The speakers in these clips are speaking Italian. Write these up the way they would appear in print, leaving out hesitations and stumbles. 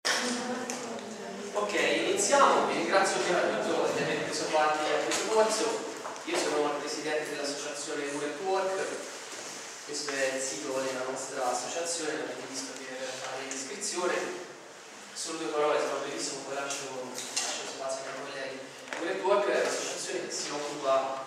Ok, iniziamo. Vi ringrazio prima di tutto di aver preso parte a questo corso. Io sono il presidente dell'associazione Work. Questo è il sito della nostra associazione, l'avete visto per fare l'iscrizione. Solo due parole, sarò brevissimo, poi lascio spazio ai colleghi. Work è un'associazione che si occupa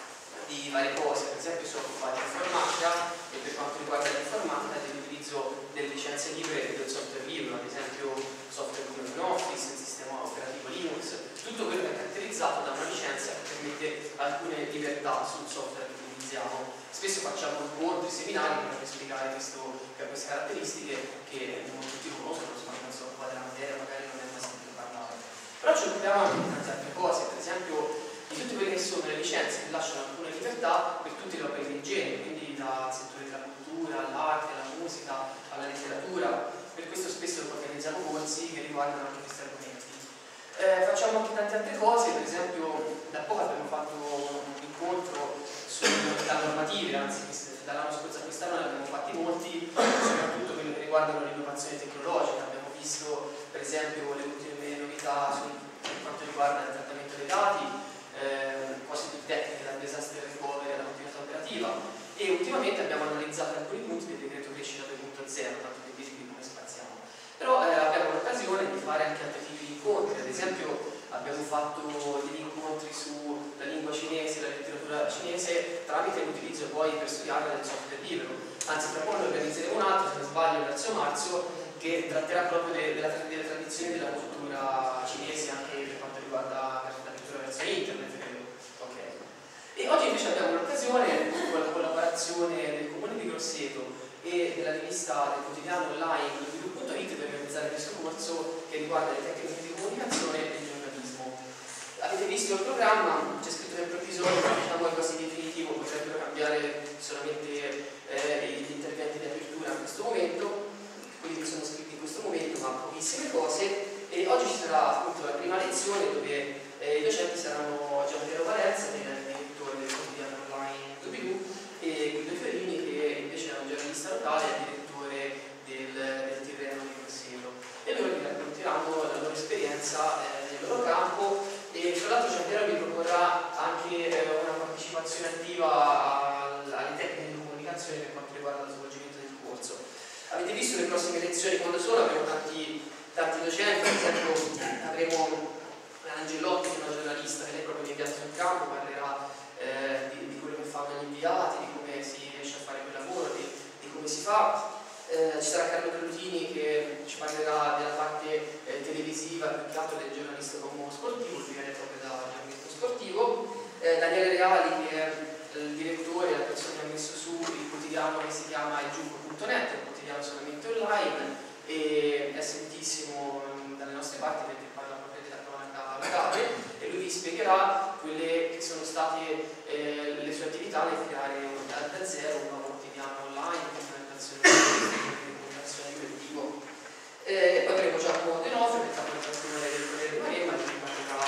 di varie cose, per esempio si occupa di informatica e per quanto riguarda l'informatica dell'utilizzo delle licenze libere e del software libero, ad esempio software come OpenOffice, il sistema operativo Linux, tutto quello che è caratterizzato da una licenza che permette alcune libertà sul software che utilizziamo. Spesso facciamo incontri, seminari per spiegare queste caratteristiche che non tutti conoscono, insomma non si occupa della materia, magari non è mai sentito parlare. Però ci occupiamo anche di tante altre cose, per esempio di tutte quelle che sono le licenze che lasciano alcune libertà per tutte le opere del genere, quindi dal settore della cultura, all'arte, alla musica, alla letteratura. Per questo spesso organizziamo corsi che riguardano anche questi argomenti. Facciamo anche tante altre cose, per esempio da poco abbiamo fatto un incontro sulle novità normative, anzi dall'anno scorso a quest'anno ne abbiamo fatti molti, soprattutto quelli che riguardano l'innovazione tecnologica. Abbiamo visto per esempio le ultime novità per quanto riguarda il trattamento dei dati, cose più tecniche, dal disaster recovery alla continuità operativa, e ultimamente abbiamo analizzato alcuni punti del decreto crescita 2.0, tanto per dirvi come spaziamo. Però abbiamo l'occasione di fare anche altri tipi di incontri, ad esempio abbiamo fatto degli incontri sulla lingua cinese, la letteratura cinese, tramite l'utilizzo poi per studiarla del software libero. Anzi, tra poco ne organizzeremo un altro, se non sbaglio, verso marzo, che tratterà proprio delle tradizioni della cultura cinese anche per quanto riguarda la lettura verso internet, credo. Okay. E oggi invece abbiamo l'occasione, con la collaborazione del Comune di Grosseto e della rivista del quotidiano online Sviluppo.it, di organizzare questo corso che riguarda le tecniche di comunicazione e il giornalismo. Avete visto il programma, c'è scritto nel provvisorio, ma diciamo è quasi definitivo, potrebbero cambiare solamente gli interventi di apertura in questo momento, quelli che sono scritti in questo momento, ma pochissime cose. E oggi ci sarà appunto la prima lezione dove i docenti saranno Gianpiero Valenza, che è il direttore del quotidiano online WW, e Guido Fiorini, che invece è un giornalista locale e direttore del Tirreno di Grosseto. E loro vi racconteranno la loro esperienza nel loro campo, e tra l'altro Gianpiero vi proporrà anche una partecipazione attiva alle tecniche di comunicazione per quanto riguarda lo svolgimento del corso. Avete visto le prossime lezioni quando sono? Abbiamo tanti docenti, per esempio avremo Angelotti, che è una giornalista, che lei proprio mi inviato sul campo, parlerà di quello che fanno gli inviati, di come si riesce a fare quel lavoro, di come si fa. Ci sarà Carlo Trultini che ci parlerà della parte televisiva, più che altro del giornalista come sportivo, lui viene proprio da giornalista sportivo. Daniele Reali, che è il direttore, la persona che ha messo su il quotidiano che si chiama ilgiuco.net, un quotidiano solamente online, e è sentissimo dalle nostre parti perché parla proprio della cronaca locale, e lui vi spiegherà quelle che sono state le sue attività nel creare da zero un nuovo quotidiano online, comunicazione di quel tipo. E poi avremo Giacomo De Nofrio, che è caporedattore del Corriere di Maremma, che vi parlerà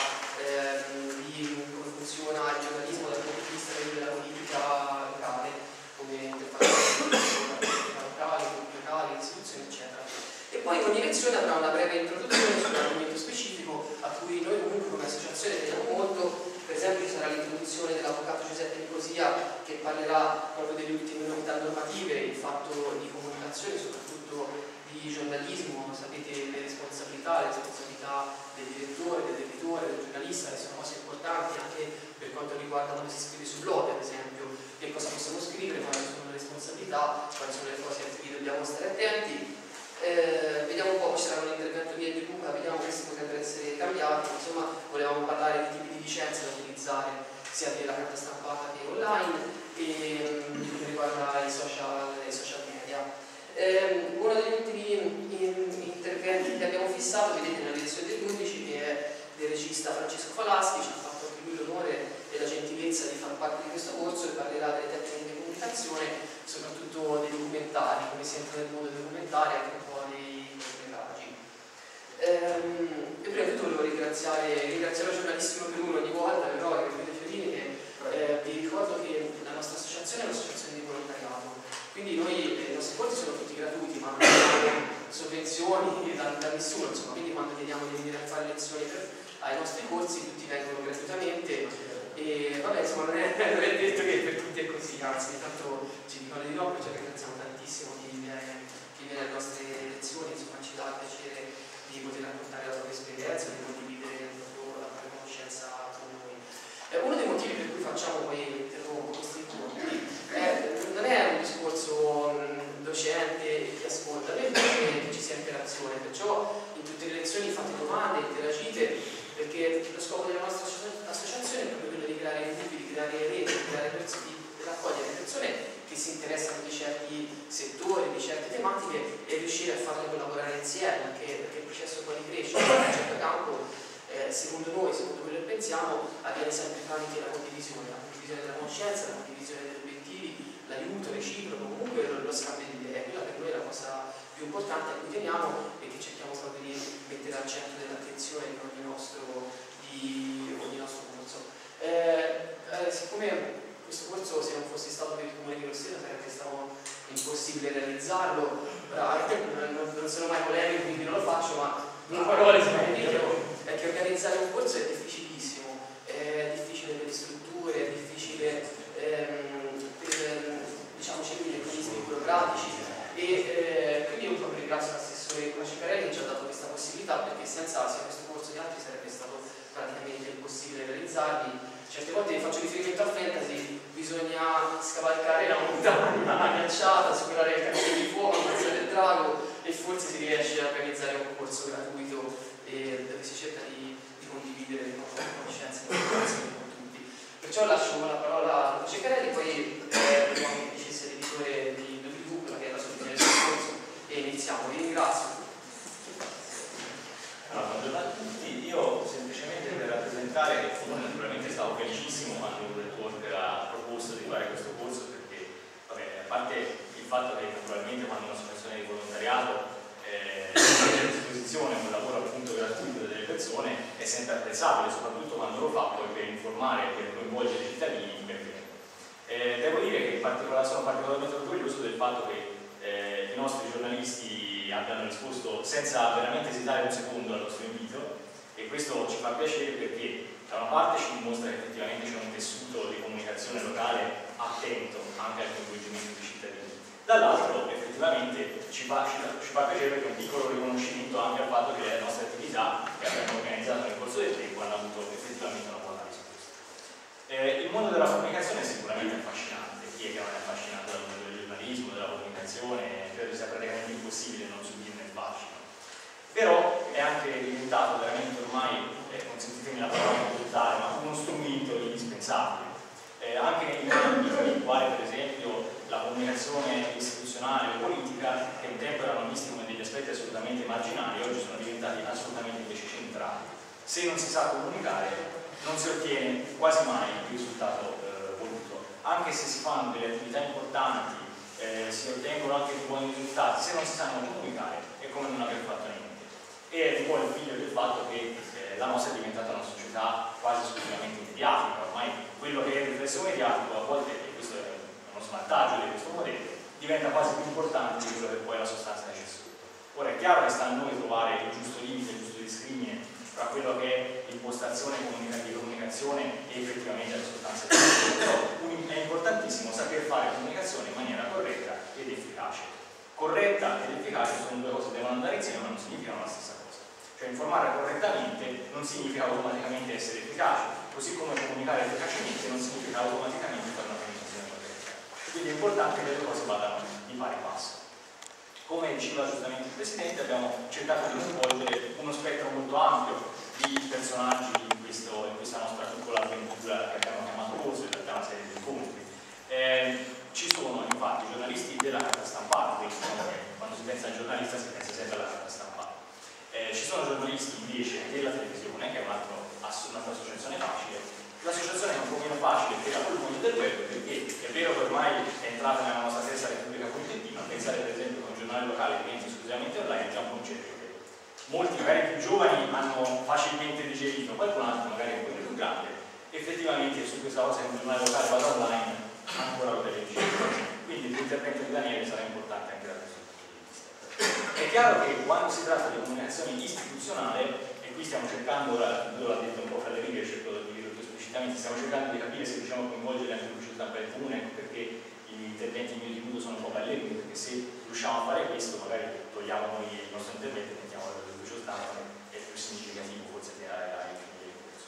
di come funziona il giornalismo dal punto di vista della politica locale, come interfacciare la politica locale, i gruppi locali, le istituzioni, eccetera. E poi ogni lezione avrà una breve introduzione su un argomento specifico a cui noi comunque come associazione teniamo molto. Per esempio ci sarà l'introduzione dell'avvocato Giuseppe Nicosia, che parlerà proprio delle ultime novità normative in fatto di comunicazione, soprattutto di giornalismo. Sapete le responsabilità del direttore, dell'editore, del giornalista, che sono cose importanti anche per quanto riguarda come si scrive sul blog, ad esempio, che cosa possiamo scrivere, quali sono le responsabilità, quali sono le cose a cui dobbiamo stare attenti. Vediamo un po', ci sarà un intervento di Edi Luca, vediamo questi potrebbero essere cambiati. Insomma, volevamo parlare di tipi di licenze da utilizzare sia della carta stampata che online, e di come riguarda i social media. Uno degli ultimi interventi che abbiamo fissato, vedete nella lezione dell'11, che è del regista Francesco Falaschi, ci ha fatto anche lui l'onore e la gentilezza di far parte di questo corso, e parlerà delle tecniche di comunicazione, soprattutto dei documentari, come si entra nel mondo dei documentari, anche un po' dei cortometraggi. E prima di tutto volevo ringraziare il giornalista per uno ogni volta, però che Guido Fiorini, che vi ricordo che la nostra associazione è un'associazione di volontariato, quindi noi, i nostri corsi sono tutti gratuiti, ma sovvenzioni da nessuno, insomma, quindi quando chiediamo di venire a fare lezioni ai nostri corsi tutti vengono gratuitamente e vabbè, insomma, non è detto che per tutti è così, anzi tanto ci dicono di no, perciò ringraziamo tantissimo chi viene alle nostre lezioni, insomma ci dà piacere di poter raccontare la propria esperienza, di condividere la propria conoscenza con noi. Uno dei motivi per cui facciamo, poi interrompo, questi incontri non è un discorso docente e chi ascolta, è che ci sia interazione, perciò in tutte le lezioni fate domande, interagite, perché lo scopo della nostra associazione è proprio quello di creare gruppi, di creare reti, di raccogliere persone che si interessano di certi settori, di certe tematiche e riuscire a farle collaborare insieme, perché il processo poi di crescita in un certo campo, secondo noi, secondo quello che pensiamo, avviene sempre tramite la condivisione della conoscenza, la condivisione degli obiettivi, l'aiuto reciproco, comunque lo scambio di idee. Quella per noi è la cosa più importante a cui teniamo e che cerchiamo proprio di mettere al centro dell'attenzione di ogni nostro corso. Siccome questo corso, se non fosse stato per il Comune di Rossella, sarebbe stato impossibile realizzarlo, non sono mai polemico, quindi non lo faccio, ma in parole è che organizzare un corso è difficilissimo, è difficile per le strutture, è difficile per diciamo, i meccanismi burocratici e quindi io proprio ringrazio l'assessore Ciccarelli che ci ha dato questa possibilità, perché senza sia questo corso che altri sarebbe stato praticamente impossibile realizzarli. Certe volte faccio riferimento al fantasy, bisogna scavalcare la montagna ghiacciata, superare il camino di fuoco, ammazzare il drago e forse si riesce a organizzare un corso gratuito dove si cerca di condividere le conoscenze e le informazioni con tutti. Perciò lascio la parola a Ciccarelli, poi vogliamo che dicesse l'editore di WV, quella che è la sua fine del corso, e iniziamo. Vi ringrazio. Allora, buongiorno a tutti, io semplicemente per rappresentare, naturalmente stavo felicissimo quando il Network ha proposto di fare questo corso, perché vabbè, a parte il fatto che naturalmente quando un'associazione di volontariato mette a disposizione un lavoro appunto gratuito delle persone è sempre apprezzabile, soprattutto quando lo fa poi per informare e per coinvolgere i cittadini in bene. Devo dire che sono particolarmente orgoglioso del fatto che i nostri giornalisti abbiano risposto senza veramente esitare un secondo al nostro invito, e questo ci fa piacere perché da una parte ci dimostra che effettivamente c'è un tessuto di comunicazione locale attento anche al coinvolgimento dei cittadini, dall'altro effettivamente ci fa piacere perché è un piccolo riconoscimento anche al fatto che le nostre attività che abbiamo organizzato nel corso del tempo hanno avuto effettivamente una buona risposta. Il mondo della comunicazione è sicuramente affascinante, chi è che non è affascinato dal mondo del giornalismo, della comunicazione, credo sia praticamente impossibile non subirne il fascino. Però è anche diventato veramente ormai, consentitemi la parola brutale, ma uno strumento indispensabile. Anche nei ambiti nei quali per esempio la comunicazione istituzionale o politica, che un tempo erano visti come degli aspetti assolutamente marginali, oggi sono diventati assolutamente invece centrali. Se non si sa comunicare non si ottiene quasi mai il risultato voluto, anche se si fanno delle attività importanti, si ottengono anche buoni risultati, se non si sanno comunicare è come non aver fatto niente. E è un po' il figlio del fatto che la nostra è diventata una società quasi esclusivamente mediatica, ormai quello che è il riflesso mediatico a volte, e questo è uno svantaggio di questo modello, diventa quasi più importante di quello che poi è la sostanza che c'è sotto. Ora è chiaro che sta a noi trovare il giusto limite, il giusto discrimine tra quello che è l'impostazione di comunicazione e effettivamente la sostanza che c'è sotto. Però è importantissimo saper fare comunicazione in maniera corretta ed efficace. Corretta ed efficace sono due cose che devono andare insieme, ma non significano la stessa cosa. Cioè informare correttamente non significa automaticamente essere efficace, così come comunicare efficacemente non significa automaticamente fare una comunicazione corretta. Quindi è importante che le due cose vadano di pari passo. Come diceva giustamente il Presidente, abbiamo cercato di coinvolgere uno spettro molto ampio di personaggi in questa nostra piccola avventura che abbiamo chiamato corso, in realtà una serie di incontri. Ci sono infatti giornalisti della carta stampata, quindi quando si pensa al giornalista si pensa sempre alla carta stampata. Ci sono giornalisti invece della televisione, che è un'altra associazione facile. L'associazione è un po' meno facile per il mondo del web, perché è vero che ormai è entrata nella nostra stessa Repubblica.it, ma pensare per esempio che un giornale locale diventi esclusivamente online è già un concetto che molti magari più giovani hanno facilmente digerito, qualcun altro magari un po' più grande. Effettivamente su questa cosa che un giornale locale vada online ancora lo deve digerire. Quindi l'intervento di Daniele sarà importante anche da questo punto di vista. È chiaro che quando si tratta di comunicazione istituzionale, e qui stiamo cercando, ora l'ho detto un po' fra le righe, cerco di dirlo più esplicitamente, stiamo cercando di capire se riusciamo a coinvolgere anche l'ufficio stampa del comune, ecco perché gli interventi in minuto sono un po' ballerini, perché se riusciamo a fare questo magari togliamo noi il nostro intervento e mettiamo l'ufficio stampa, è più significativo forse che ai fini del corso.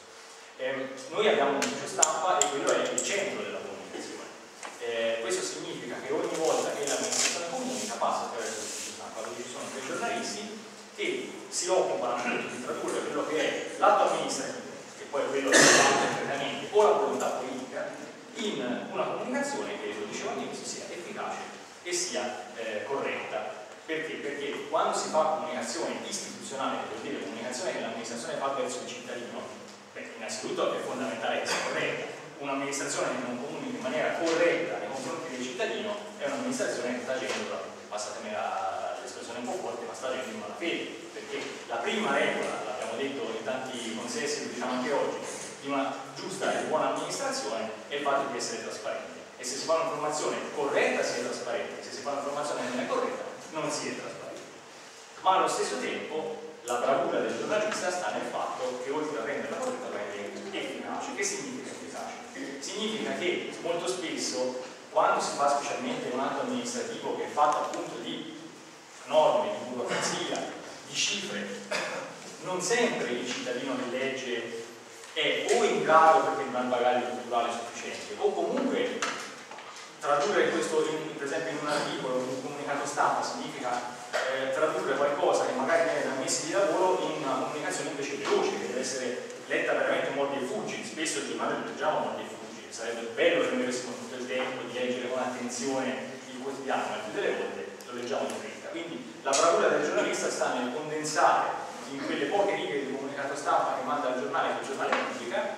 Noi abbiamo un ufficio stampa e quello è il centro della comunicazione. Questo significa che ogni volta che l'amministrazione comunica passa attraverso l'ufficio stampa, dove ci sono dei giornalisti che si occupano di tradurre quello che è l'atto amministrativo, che poi è quello che fa concretamente, o la volontà politica, in una comunicazione che, lo dicevo all'inizio, sia efficace e sia corretta. Perché? Perché quando si fa comunicazione istituzionale, che vuol dire comunicazione che l'amministrazione fa verso il cittadino, innanzitutto è fondamentale che sia corretta. Un'amministrazione che non comunica in maniera corretta nei confronti del cittadino è un'amministrazione che sta agendo, passatemi l'espressione un po' forte, ma sta agendo in malafede, perché la prima regola, l'abbiamo detto in tanti consessi, lo diciamo anche oggi, di una giusta e buona amministrazione è il fatto di essere trasparente. E se si fa un'informazione corretta si è trasparente, se si fa un'informazione che non è corretta non si è trasparente. Ma allo stesso tempo la bravura del giornalista sta nel fatto che oltre a renderla corretta la rende efficace. Che significa efficace? Significa che molto spesso quando si fa specialmente un atto amministrativo che è fatto appunto di norme, di burocrazia, di cifre, non sempre il cittadino che legge è o in grado perché non ha il bagaglio culturale sufficiente o comunque tradurre questo per esempio in un articolo, in un comunicato stampa significa tradurre qualcosa che magari viene da mesi di lavoro in una comunicazione invece veloce, che deve essere letta veramente mordi e fuggi. Spesso il giornale lo leggiamo mordi e fuggi, sarebbe bello che noi avessimo tutto il tempo di leggere con attenzione il quotidiano, ma più delle volte lo leggiamo in fretta. Quindi la bravura del giornalista sta nel condensare in quelle poche righe di comunicato stampa che manda al giornale, che il giornale pubblica,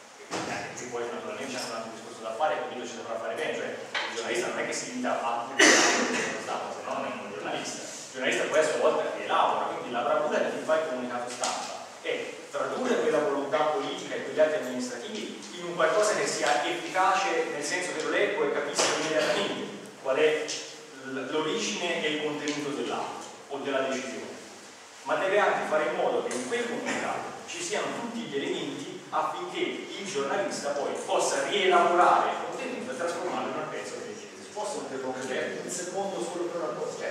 che poi naturalmente c'è un altro discorso da fare, quindi ci dovrà fare bene, cioè il giornalista non è che si limita a pubblicare il comunicato stampa, se no non è un giornalista. Il giornalista poi a sua volta rielabora, quindi la bravura di chi fa il comunicato stampa è tradurre quella volontà politica e quegli atti amministrativi in un qualcosa che sia efficace, nel senso che lo leggo e capisco immediatamente qual è l'origine e il contenuto dell'atto o della decisione, ma deve anche fare in modo che in quel comunicato ci siano tutti gli elementi affinché il giornalista poi possa rielaborare il contenuto e trasformarlo in una pezzo che decide. Posso interrompere un secondo solo per una cosa?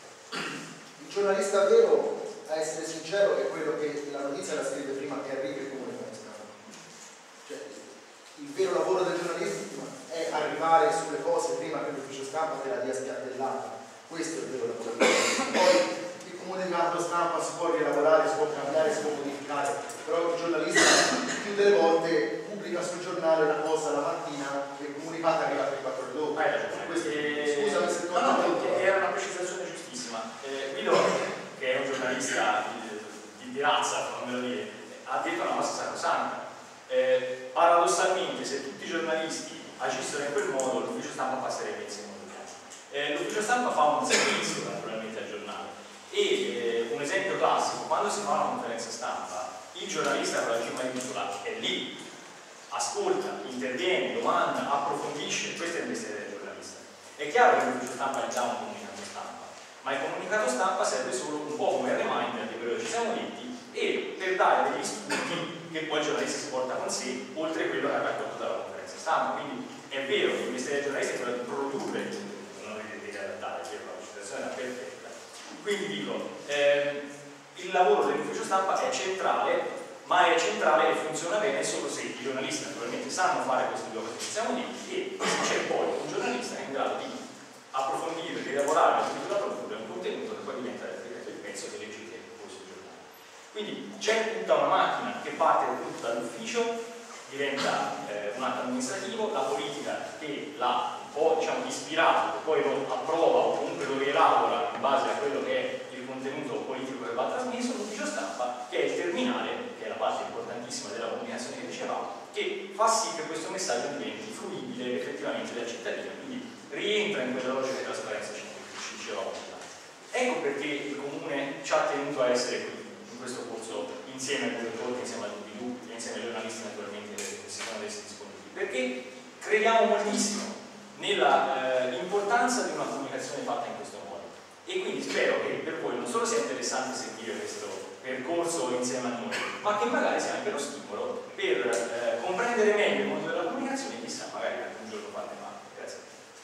Il giornalista vero, a essere sincero, è quello che la notizia la scrive prima che arrivi il comune comunicare. Cioè, il vero lavoro del giornalista è arrivare sulle cose prima che l'ufficio stampa te la dia spiattellata. Questo è il vero lavoro del giornalista. Poi il comunicato stampa si può rielaborare, si può cambiare, si può modificare, però il giornalista più delle volte pubblica sul giornale una cosa la mattina e il comunicato arriva 3-4 ore dopo. Scusami se era una precisazione giustissima. Guido, che è un giornalista di razza, fammelo dire, ha detto una cosa sacrosanta. Paradossalmente, se tutti i giornalisti agissero in quel modo, l'ufficio stampa passerebbe in secondo piano. L'ufficio stampa fa un servizio naturalmente al giornale e un esempio classico, quando si fa una conferenza stampa, il giornalista con la G maiuscola è lì, ascolta, interviene, domanda, approfondisce. Questo è il mestiere del giornalista. È chiaro che l'ufficio stampa è già un comunicato stampa, ma il comunicato stampa serve solo un po' come reminder di quello che ci siamo detti e per dare degli spunti che poi il giornalista si porta con sé, oltre a quello che ha raccolto dalla conferenza stampa. Quindi è vero che il mestiere del giornalista è quello di produrre, non vedete che adattare, la citazione è perfetta. Quindi dico, il lavoro dell'ufficio stampa è centrale, ma è centrale e funziona bene solo se i giornalisti naturalmente sanno fare questi due cose che siamo detti e se c'è poi un giornalista che è in grado di approfondire, di elaborare la produrre un contenuto che poi diventa il pezzo che leggete poi sul giornale. Quindi c'è tutta una macchina che parte tutto dall'ufficio, diventa un atto amministrativo, la politica che l'ha un po' diciamo ispirato, che poi lo approva o comunque lo rielabora in base a quello che è il contenuto politico che va trasmesso, l'ufficio stampa che è il terminale, che è la parte importantissima della comunicazione che dicevamo, che fa sì che questo messaggio diventi fruibile effettivamente dal cittadino, quindi rientra in quella logica di trasparenza ci dicevamo prima. Ecco perché il comune ci ha tenuto a essere qui in questo corso insieme al direttore, insieme al DPU, insieme ai giornalisti naturalmente che si sono resi disponibili, perché crediamo moltissimo nell'importanza di una comunicazione fatta in questo modo E quindi spero che per voi non solo sia interessante seguire questo percorso insieme a noi, ma che magari sia anche lo stimolo per comprendere meglio il mondo della comunicazione e chissà, magari anche un giorno farne male. Grazie.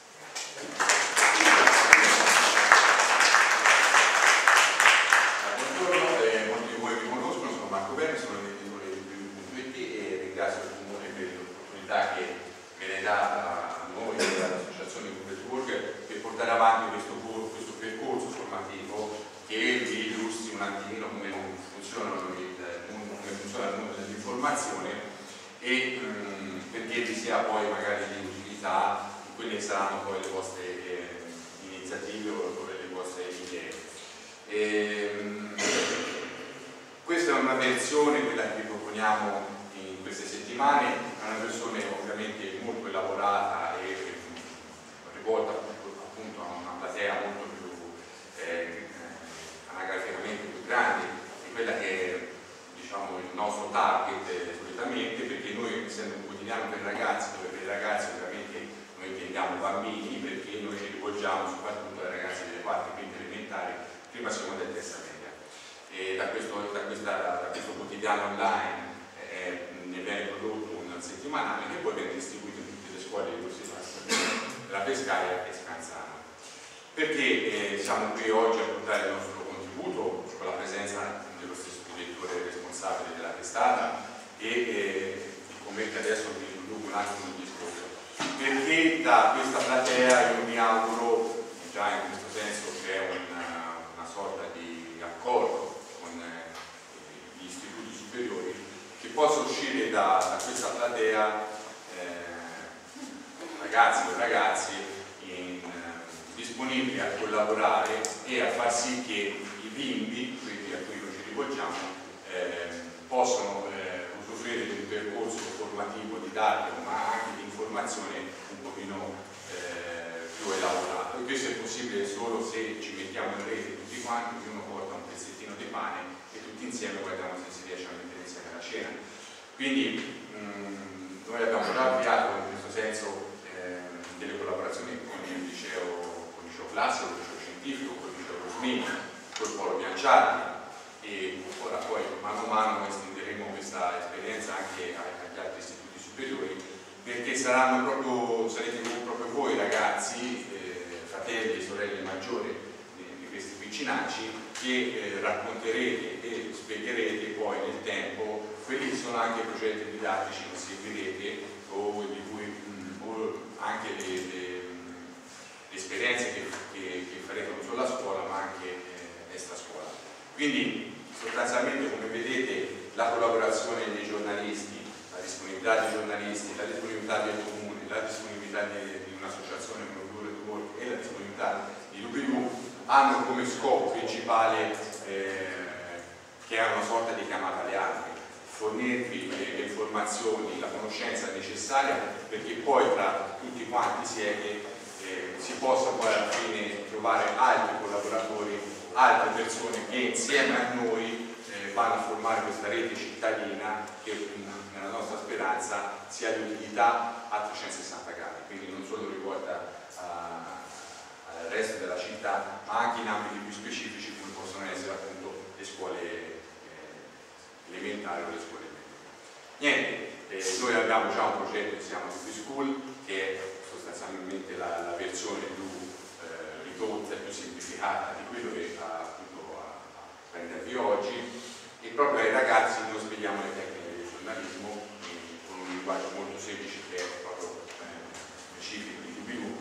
Buongiorno, molti di voi mi conoscono, sono Marco Berni, sono l'editore di Review.it e ringrazio il Comune per l'opportunità che me ne dà a noi e all'Associazione Network per portare avanti questo percorso formativo che vi illustri un attimino come funziona il mondo dell'informazione e perché vi sia poi magari di utilità in quelle saranno poi le vostre iniziative o le vostre idee. Questa è una versione, quella che vi proponiamo in queste settimane, è una versione ovviamente molto elaborata e rivolta appunto a una platea molto più anagraficamente più grande di quella che è, diciamo, il nostro target solitamente, perché noi, essendo un quotidiano per ragazzi, dove per i ragazzi ovviamente noi intendiamo bambini, perché noi ci rivolgiamo soprattutto ai ragazzi delle quarti, quinte elementari, prima, seconda e terza media. E da questo quotidiano online ne viene prodotto un settimanale che poi viene distribuito in tutte le scuole di corsi della Pescaia e Scanzano. Perché siamo qui oggi a portare il nostro contributo con la presenza dello stesso direttore responsabile della testata e con me che adesso vi introduco un attimo il discorso. Perché da questa platea io mi auguro, già in questo senso c'è una sorta di accordo con gli istituti superiori, che possa uscire da questa platea ragazzi o ragazzi disponibili a collaborare e a far sì che i bimbi, quindi a cui noi ci rivolgiamo, possano usufruire di un percorso formativo, didattico, ma anche di informazione un pochino più elaborato. E questo è possibile solo se ci mettiamo in rete tutti quanti, ognuno porta un pezzettino di pane e tutti insieme guardiamo se si riesce a mettere insieme la cena. Quindi noi abbiamo già avviato in questo senso delle collaborazioni con il liceo classico, il liceo scientifico, con il liceo Rosmini, col Polo Bianciardi, e ora poi mano a mano estenderemo questa esperienza anche agli altri istituti superiori, perché sarete proprio voi ragazzi, fratelli e sorelle maggiori di questi piccinacci, che racconterete e spiegherete poi nel tempo quelli che sono anche i progetti didattici che seguirete o di cui anche le esperienze che farete non solo a scuola ma anche extra scuola. Quindi sostanzialmente, come vedete, la collaborazione dei giornalisti, la disponibilità dei giornalisti, la disponibilità del comune, la disponibilità di un'associazione come Network e la disponibilità di UBU hanno come scopo principale che è una sorta di chiamata alle armi, fornirvi le informazioni, la conoscenza necessaria perché poi tra tutti quanti si possa poi alla fine trovare altri collaboratori, altre persone che insieme a noi vanno a formare questa rete cittadina che nella nostra speranza sia di utilità a 360 gradi, quindi non solo rivolta al resto della città ma anche in ambiti più specifici come possono essere appunto le scuole elementari o le scuole medie. Niente, noi abbiamo già un progetto che si chiama Free School, che è sostanzialmente la versione più ridotta e più semplificata di quello che appunto a prendervi oggi, e proprio ai ragazzi noi spieghiamo le tecniche del giornalismo con un linguaggio molto semplice che è proprio specifico di UBU,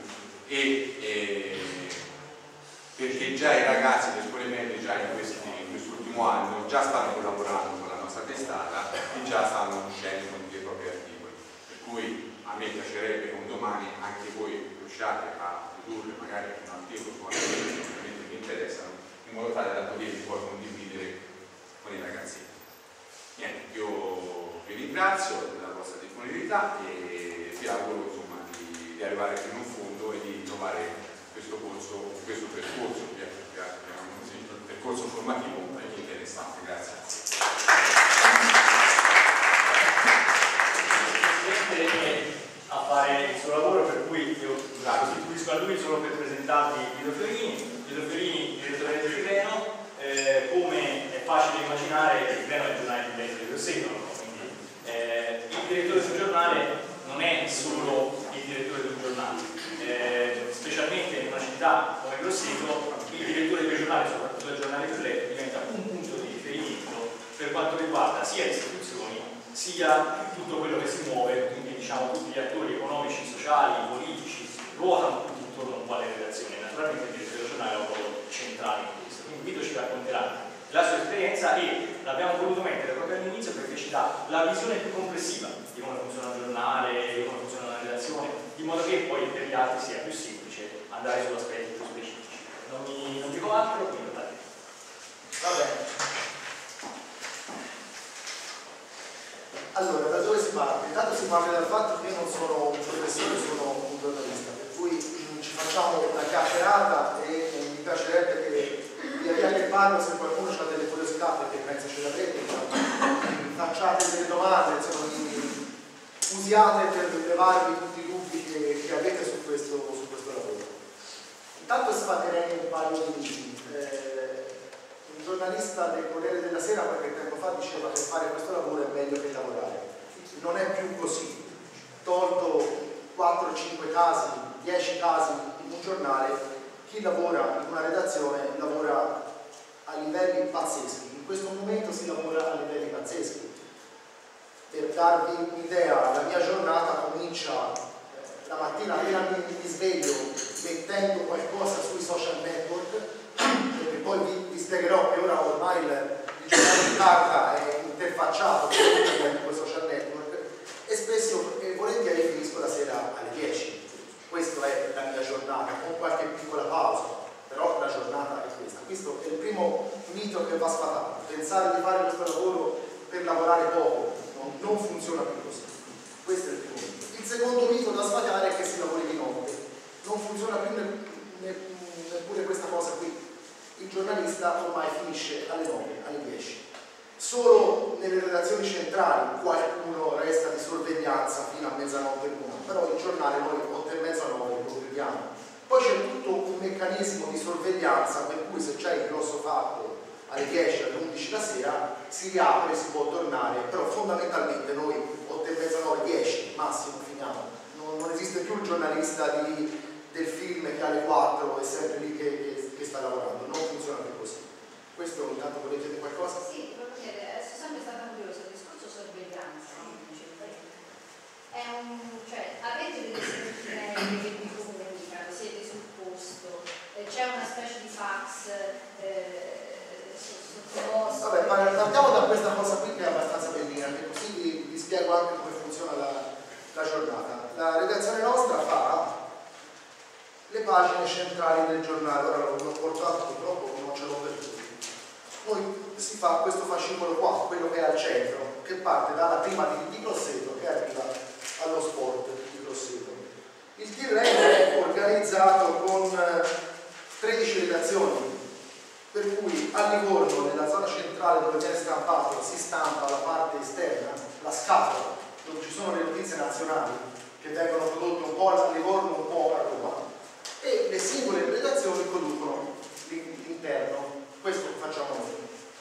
perché già i ragazzi delle scuole medie già in quest'ultimo anno già stanno collaborando con la nostra testata e già stanno uscendo con dei propri articoli, per cui a me piacerebbe che un domani anche voi riusciate a produrre magari un articolo su argomenti che ovviamente vi interessano, in modo tale da poterli poi condividere con i ragazzini. Niente, io vi ringrazio della vostra disponibilità e vi auguro insomma di arrivare fino in fondo e di trovare questo percorso formativo interessante. Grazie. A fare il suo lavoro, per cui io sostituisco a lui solo per presentarvi Guido Fiorini. Guido Fiorini all'interno del giornale di lettere che lo seguono, quindi il direttore del giornale non è solo il direttore del giornale, specialmente in una città come Grosseto il direttore del giornale, soprattutto del giornale più letto, diventa un punto di riferimento per quanto riguarda sia le istituzioni sia tutto quello che si muove, quindi diciamo tutti gli attori economici, sociali, politici ruotano tutti intorno a un po' alle redazioni. Naturalmente il direttore del giornale ha un ruolo centrale in questo, quindi Guido ci racconterà la sua esperienza e l'abbiamo voluto mettere proprio all'inizio perché ci dà la visione più complessiva di come funziona un giornale, di come funziona una redazione, di modo che poi per gli altri sia più semplice andare su aspetti più specifici. Non dico altro, quindi va bene. Va bene. Allora, da dove si parte? Intanto si parte dal fatto che io non sono un professore, sono un giornalista, per cui ci facciamo una chiacchierata e mi piacerebbe che via via che parlo, se qualcuno ha delle curiosità, perché penso ce l'avrete, facciate delle domande, insomma, usiate per levarvi tutti i dubbi che avete su questo lavoro. Intanto sfaterei un paio di miti. Un giornalista del Corriere della Sera qualche tempo fa diceva che fare questo lavoro è meglio che lavorare. Non è più così. Tolto 4-5 casi, 10 casi in un giornale, chi lavora in una redazione lavora a livelli pazzeschi. In questo momento si lavora a livelli pazzeschi. Per darvi un'idea, la mia giornata comincia la mattina appena mi sveglio mettendo qualcosa sui social network, perché poi vi spiegherò che ora ormai il giornale di carta è interfacciato con i social network e spesso e volentieri finisco la sera alle 10. Questa è la mia giornata, con qualche piccola pausa, però la giornata è questa. Questo è il primo mito che va sfatato. Pensare di fare questo lavoro per lavorare poco non funziona più così. Questo è il primo mito. Il secondo mito da sfatare è che si lavori di notte. Non funziona più neppure questa cosa qui. Il giornalista ormai finisce alle 9, alle 10. Solo nelle redazioni centrali qualcuno resta di sorveglianza fino a mezzanotte l'una, però il giornale noi 8 e mezza 9 lo chiudiamo. Poi c'è tutto un meccanismo di sorveglianza per cui se c'è il grosso fatto alle 10, alle 11 la sera si riapre, si può tornare, però fondamentalmente noi 8 e mezza 9, 10 massimo finiamo. Non esiste più il giornalista del film che alle 4 è sempre lì che sta lavorando, non funziona più così. Questo intanto volete dire qualcosa? Sì, volevo dire, sono sempre stata curiosa, il discorso sorveglianza, cioè avete delle sentinelle che vi comunicano, siete sul posto, c'è una specie di fax sottoposto. Vabbè, partiamo da questa cosa qui che è abbastanza bellina, che così vi spiego anche come funziona la giornata. La redazione nostra fa le pagine centrali del giornale, ora l'ho portato, purtroppo non ce l'ho per tutti. Poi si fa questo fascicolo qua, quello che è al centro, che parte dalla prima di Grosseto che arriva allo sport di Grosseto. Il Tirreno è organizzato con 13 redazioni, per cui a Livorno, nella zona centrale dove viene stampato, si stampa la parte esterna, la scatola, dove ci sono le notizie nazionali che vengono prodotte un po' a Livorno, un po' a Roma, e le singole redazioni producono l'interno. Questo facciamo noi.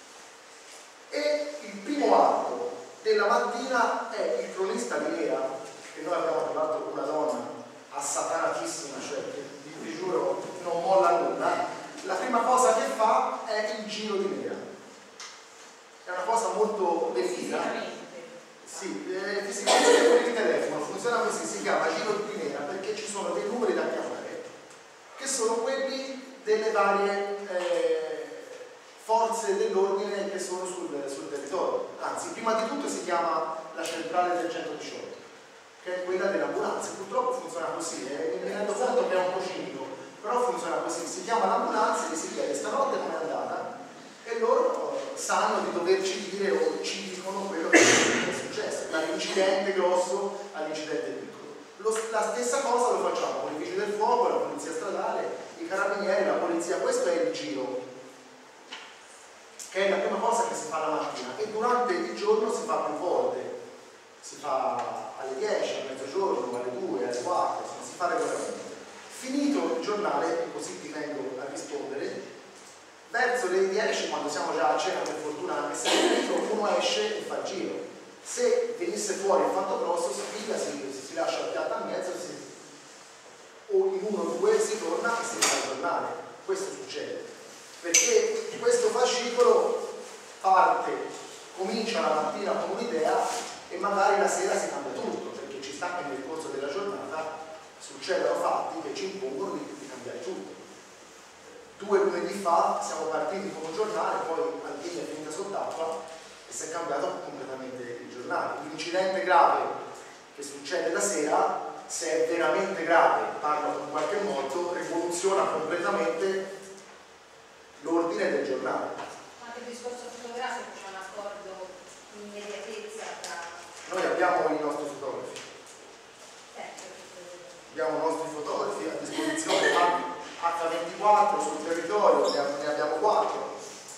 E il primo atto della mattina è il cronista di Nera, che noi abbiamo trovato una donna assatanatissima, cioè vi giuro non molla nulla. La prima cosa che fa è il giro di Nera. È una cosa molto bellina. Sì, fisicamente con il telefono funziona così, si chiama giro di Nera perché ci sono dei numeri da chiamare che sono quelli delle varie forze dell'ordine che sono sul territorio. Anzi, prima di tutto si chiama la centrale del 118, che è quella delle ambulanze. Purtroppo funziona così, mi rendo conto che è un po' cinico, però funziona così. Si chiama l'ambulanza e si chiede stanotte com'è andata e loro sanno di doverci dire o ci dicono quello che è successo, dall'incidente grosso all'incidente piccolo. La stessa cosa lo facciamo con i vigili del fuoco, la polizia stradale, i carabinieri, la polizia. Questo è il giro, che è la prima cosa che si fa la mattina, e durante il giorno si fa più volte, si fa alle 10, a mezzogiorno, alle 2, alle 4, si fa regolarmente. Finito il giornale, e così ti vengo a rispondere, verso le 10, quando siamo già a cena, per fortuna anche se uno esce e fa il giro. Se venisse fuori il fatto grosso, si piglia, si lascia il piatto a mezzo, o in uno o due si torna e si fa il giornale. Questo succede. Perché questo fascicolo comincia la mattina con un'idea e magari la sera si cambia tutto, perché ci sta che nel corso della giornata succedono fatti che ci impongono di cambiare tutto. 2 lunedì fa siamo partiti con un giornale, poi al fine è finita sott'acqua e si è cambiato completamente il giornale. L'incidente grave che succede la sera, se è veramente grave, parla in qualche modo, rivoluziona completamente l'ordine del giornale. Anche il discorso fotografico c'è un accordo di immediatezza tra... Noi abbiamo i nostri fotografi. Abbiamo i nostri fotografi a disposizione H24 sul territorio, ne abbiamo 4.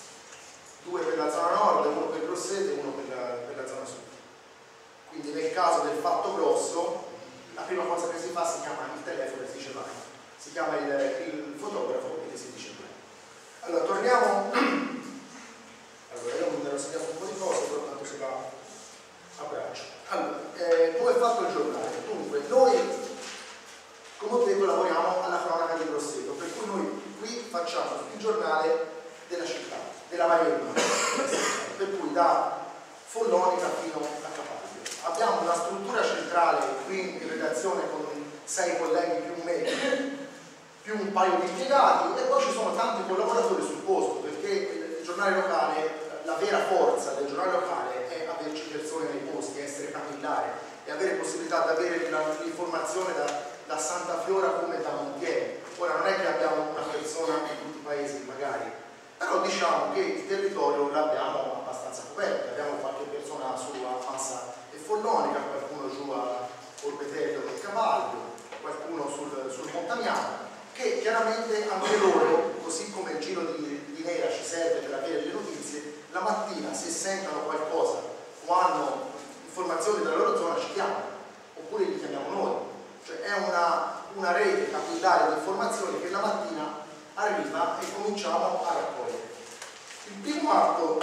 2 per la zona nord, 1 per Grosseto e 1 per la zona sud. Quindi nel caso del fatto grosso, la prima cosa che si fa si chiama il telefono e si dice vai. Si chiama il fotografo e si dice vai. Allora, torniamo. Allora, io mi ero segnato un po' di cose, però tanto si va a braccio. Allora, come è fatto il giornale? Dunque, noi, come ho detto, lavoriamo alla cronaca di Grosseto, per cui noi qui facciamo il giornale della città, della Maremma, per cui da Follonica fino a Capalbio. Abbiamo una struttura centrale qui in redazione con 6 colleghi più me, più un paio di impiegati, e poi ci sono tanti collaboratori sul posto, perché il giornale locale, la vera forza del giornale locale è averci persone nei posti, essere capillare e avere possibilità di avere l'informazione da Santa Fiora come da Montieri. Ora non è che abbiamo una persona in tutti i paesi magari, però diciamo che il territorio l'abbiamo abbastanza coperto, abbiamo qualche persona su a Massa e Follonica, qualcuno giù a Orbetello del Capalbio, qualcuno sul Montamiano, che chiaramente anche loro, così come il giro di Nera ci serve per avere le notizie, la mattina se sentono qualcosa o hanno informazioni della loro zona ci chiamano, oppure li chiamiamo noi. Cioè è una rete capillare di informazioni che la mattina arriva e cominciamo a raccogliere. Il primo atto,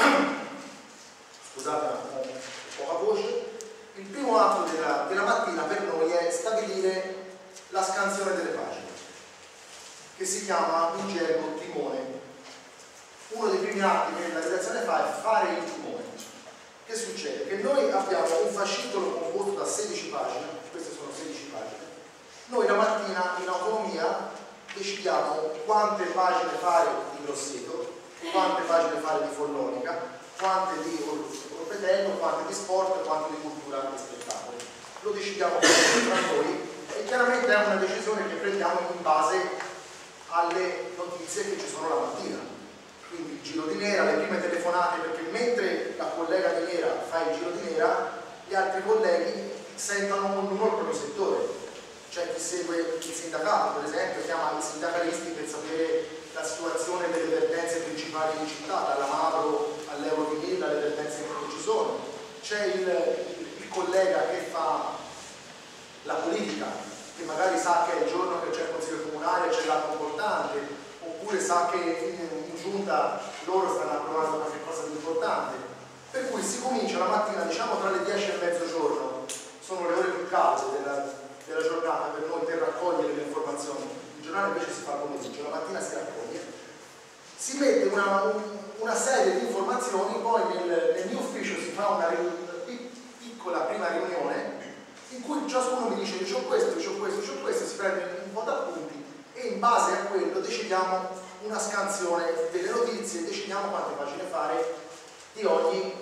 scusate ho poca voce, il primo atto della mattina per noi è stabilire la scansione delle pagine, che si chiama in gergo timone. Uno dei primi atti che la redazione fa è fare il timone. Che succede? Che noi abbiamo un fascicolo composto da 16 pagine, queste sono 16 pagine. Noi la mattina in autonomia decidiamo quante pagine fare di Grosseto, quante pagine fare di Follonica, quante di Orbetello, quante di sport, quante di cultura e spettacolo. Lo decidiamo tra noi e chiaramente è una decisione che prendiamo in base alle notizie che ci sono la mattina. Quindi il giro di Nera, le prime telefonate, perché mentre la collega di Nera fa il giro di Nera, gli altri colleghi sentono ognuno il proprio settore. C'è chi segue il sindacato, per esempio, chiama i sindacalisti per sapere la situazione delle vertenze principali in città, dalla Mavro all'Eurovinil, alle vertenze che ci sono. C'è il collega che fa la politica, che magari sa che è il giorno che c'è il consiglio comunale, c'è l'atto importante, oppure sa che in giunta loro stanno approvando qualche cosa di importante. Per cui si comincia la mattina, diciamo tra le 10 e mezzogiorno, sono le ore più calde della giornata per noi per raccogliere le informazioni. Il giornale invece si fa al pomeriggio, la mattina si raccoglie, si mette una serie di informazioni, poi nel mio ufficio si fa una piccola prima riunione in cui ciascuno mi dice c'ho questo, si prende un po' d'appunti e in base a quello decidiamo una scansione delle notizie e decidiamo quante pagine fare di ogni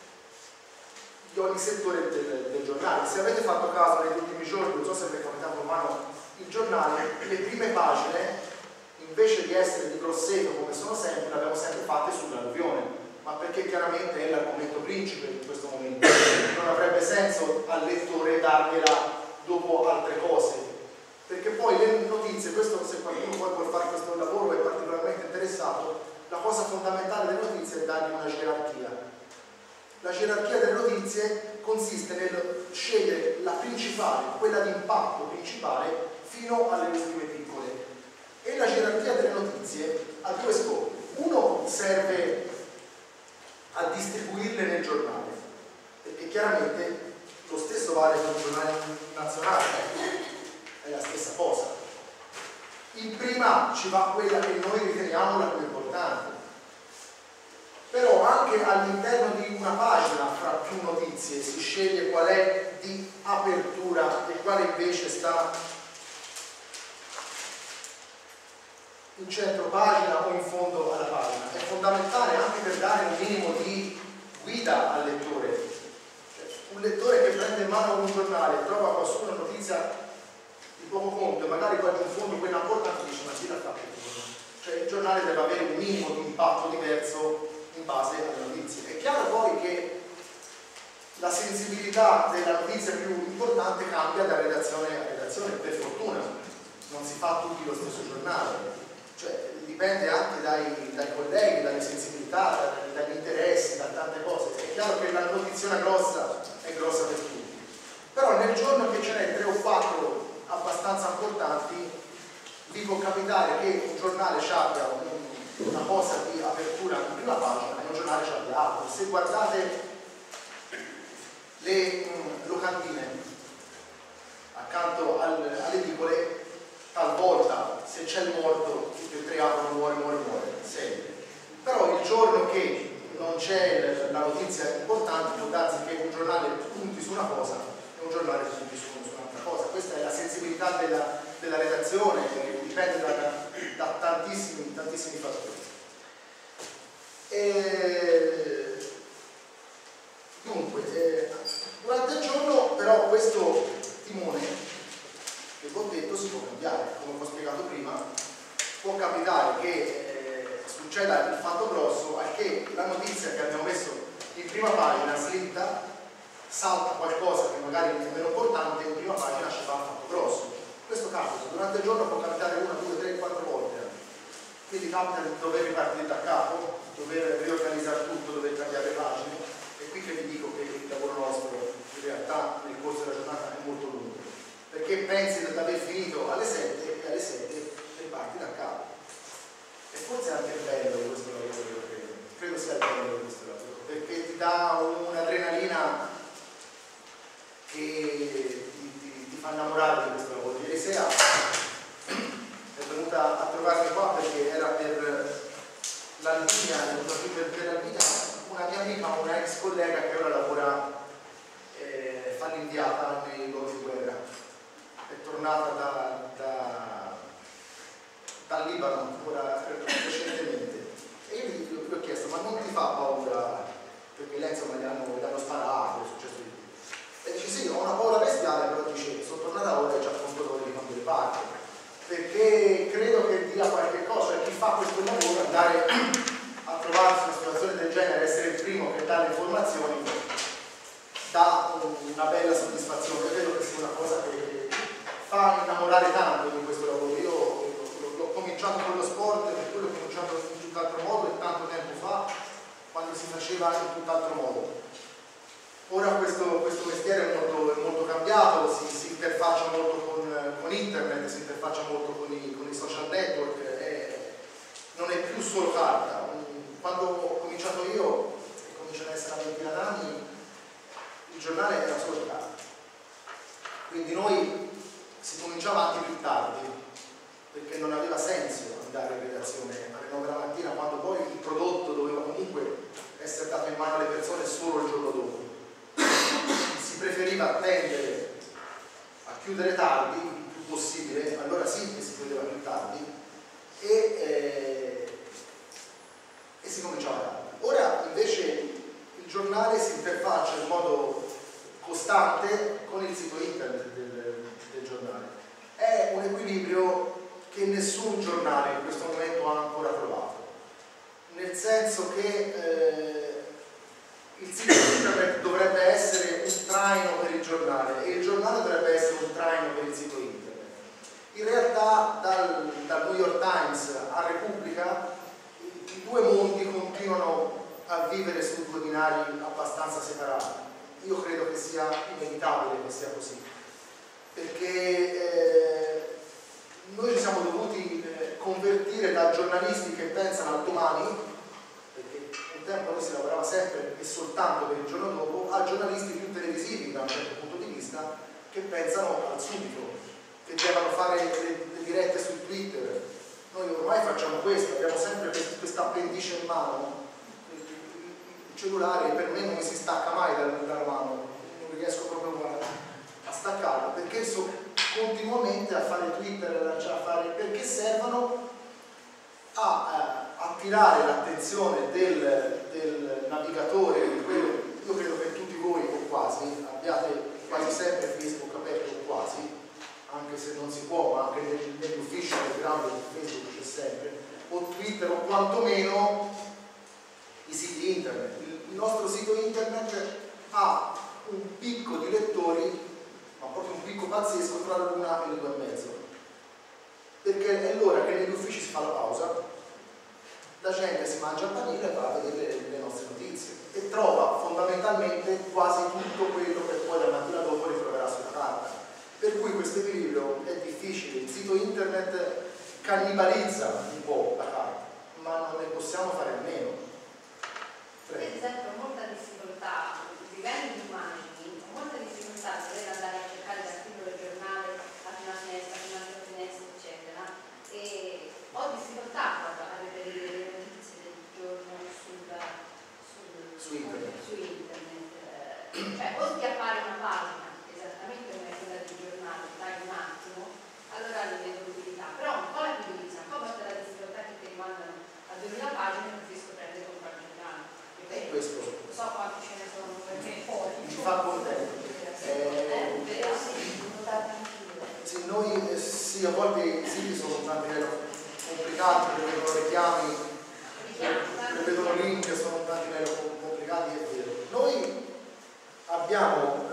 settore del giornale. Se avete fatto caso negli ultimi giorni, non so se avete commentato in mano il giornale, le prime pagine, invece di essere di Grosseto come sono sempre, le abbiamo sempre fatte sull'alluvione, ma perché chiaramente è l'argomento principe in questo momento. Non avrebbe senso al lettore dargliela dopo altre cose, perché poi le notizie, questo se qualcuno poi vuole fare questo lavoro è particolarmente interessato, la cosa fondamentale delle notizie è dargli una gerarchia. La gerarchia delle notizie consiste nel scegliere la principale, quella di impatto principale, fino alle ultime piccole. E la gerarchia delle notizie ha due scopi. Uno, uno serve a distribuirle nel giornale, perché chiaramente lo stesso vale per un giornale nazionale, è la stessa cosa. In prima ci va quella che noi riteniamo la più importante, però anche all'interno di una pagina fra più notizie si sceglie qual è di apertura e quale invece sta in centro pagina o in fondo alla pagina. È fondamentale anche per dare un minimo di guida al lettore. Cioè, un lettore che prende in mano un giornale e trova qua su una notizia di poco conto e magari qua in fondo quella importante dice: ma chi l'ha fatto? Cioè il giornale deve avere un minimo di impatto diverso in base alle notizie. È chiaro poi che la sensibilità della notizia più importante cambia da redazione a redazione, per fortuna non si fa tutti lo stesso giornale, cioè dipende anche dai colleghi, dalle sensibilità, dagli interessi, da tante cose. È chiaro che la notiziona grossa è grossa per tutti, però nel giorno che ce n'è 3 o 4 abbastanza importanti vi può capitare che un giornale ci abbia una cosa di apertura in prima pagina e un giornale ci abbia altro. Se guardate le locandine accanto alle edicole, talvolta se c'è il morto tutti e 3 aprono muore, sempre. Però il giorno che non c'è la notizia importante può darsi che un giornale punti su una cosa e un giornale punti su un'altra cosa. Questa è la sensibilità della redazione, che dipende da tantissimi fattori. Dunque, durante il giorno però questo timone che vi ho detto si può cambiare, come vi ho spiegato prima. Può capitare che succeda il fatto grosso, al che la notizia che abbiamo messo in prima pagina slitta, salta qualcosa che magari è meno importante e in prima pagina ci fa il fatto grosso. Questo capita, durante il giorno può capitare 1, 2, 3, 4 volte. Quindi capita di dover ripartire da capo, dover riorganizzare tutto, dover cambiare pagine. È qui che vi dico che il lavoro nostro in realtà nel corso della giornata è molto lungo, perché pensi di aver finito alle 7 e alle 7 riparti da capo. E forse è anche bello questo lavoro, credo sia bello questo lavoro, perché ti dà un'adrenalina che ti fa innamorare di questo lavoro. Ieri sera è venuta a trovarmi qua perché era per l'Albina, una mia amica, una ex collega che ora lavora, fa l'inviata nei luoghi di guerra, è tornata dal Libano ora recentemente, e io gli ho chiesto: ma non ti fa paura? Perché lei insomma gli hanno sparato, è successo di tutto. E dice: sì, ho una paura bestiale, però dice, sono tornata ora e già conto di quando le parte, perché credo che dia qualche cosa, cioè chi fa questo lavoro, andare a trovarsi in una situazione del genere, essere il primo che dà le informazioni, dà una bella soddisfazione. Credo che sia una cosa che fa innamorare tanto di questo lavoro. Io l'ho cominciato con lo sport, per cui l'ho cominciato in tutt'altro modo e tanto tempo fa, quando si faceva in tutt'altro modo. Ora questo mestiere è molto cambiato, si interfaccia molto con internet, si interfaccia molto con i social network, non è più solo carta. Quando ho cominciato io, cominciano ad essere una ventina d'anni, il giornale era solo carta. Quindi noi si cominciava anche più tardi, perché non aveva senso andare in redazione alle 9 della mattina, quando poi il prodotto doveva comunque essere dato in mano alle persone solo il giorno dopo. Si preferiva attendere a chiudere tardi il più possibile, allora sì che si chiudeva più tardi, e si cominciava tardi. Ora invece il giornale si interfaccia in modo costante con il sito internet del giornale. È un equilibrio che nessun giornale in questo momento ha ancora trovato, nel senso che il sito internet dovrebbe essere un traino per il giornale e il giornale dovrebbe essere un traino per il sito internet. In realtà dal New York Times a Repubblica i due mondi continuano a vivere su due binari abbastanza separati. Io credo che sia inevitabile che sia così, perché noi ci siamo dovuti convertire da giornalisti che pensano al domani tempo noi si lavorava sempre e soltanto per il giorno dopo, a giornalisti più televisivi da un certo punto di vista, che pensano al subito, che devono fare le dirette su Twitter. Noi ormai facciamo questo, abbiamo sempre questa appendice in mano, il cellulare per me non mi si stacca mai dalla mano, non riesco proprio a staccarlo, perché continuamente a fare Twitter, a fare, perché servono a attirare l'attenzione del navigatore, io credo che tutti voi o quasi abbiate quasi sempre Facebook aperto o quasi, anche se non si può, ma anche negli uffici del grande Facebook c'è sempre, o Twitter o quantomeno i siti internet. Il nostro sito internet ha un picco di lettori, ma proprio un picco pazzesco tra l'1 e le 2,5, perché è l'ora che negli uffici si fa la pausa, la gente si mangia il panino e va a vedere le nostre notizie e trova fondamentalmente quasi tutto quello che poi la mattina dopo ritroverà sulla carta. Per cui questo equilibrio è difficile, il sito internet cannibalizza un po' la carta, ma non ne possiamo fare a meno. Per esempio ho molta difficoltà, vivendo in immagini, ho molta difficoltà a dover andare a cercare l'articolo del giornale a una finestra, eccetera, e ho difficoltà proprio a reperire le notizie del giorno su internet. Cioè, o ti appare una pagina esattamente come quella del giornale, dai un attimo, allora le vedo l'utilità, però un po' la utilizza, un po' basta la difficoltà che ti rimandano a 2000 pagine e preferisco prendere con qualche giornale. Questo Non so quanti ce ne sono, perché poi mi fa contento. Sì, noi sì, a volte i siti sono tanti complicati, prevedono richiami, prevedono link, sono tanti complicati, è vero. Noi abbiamo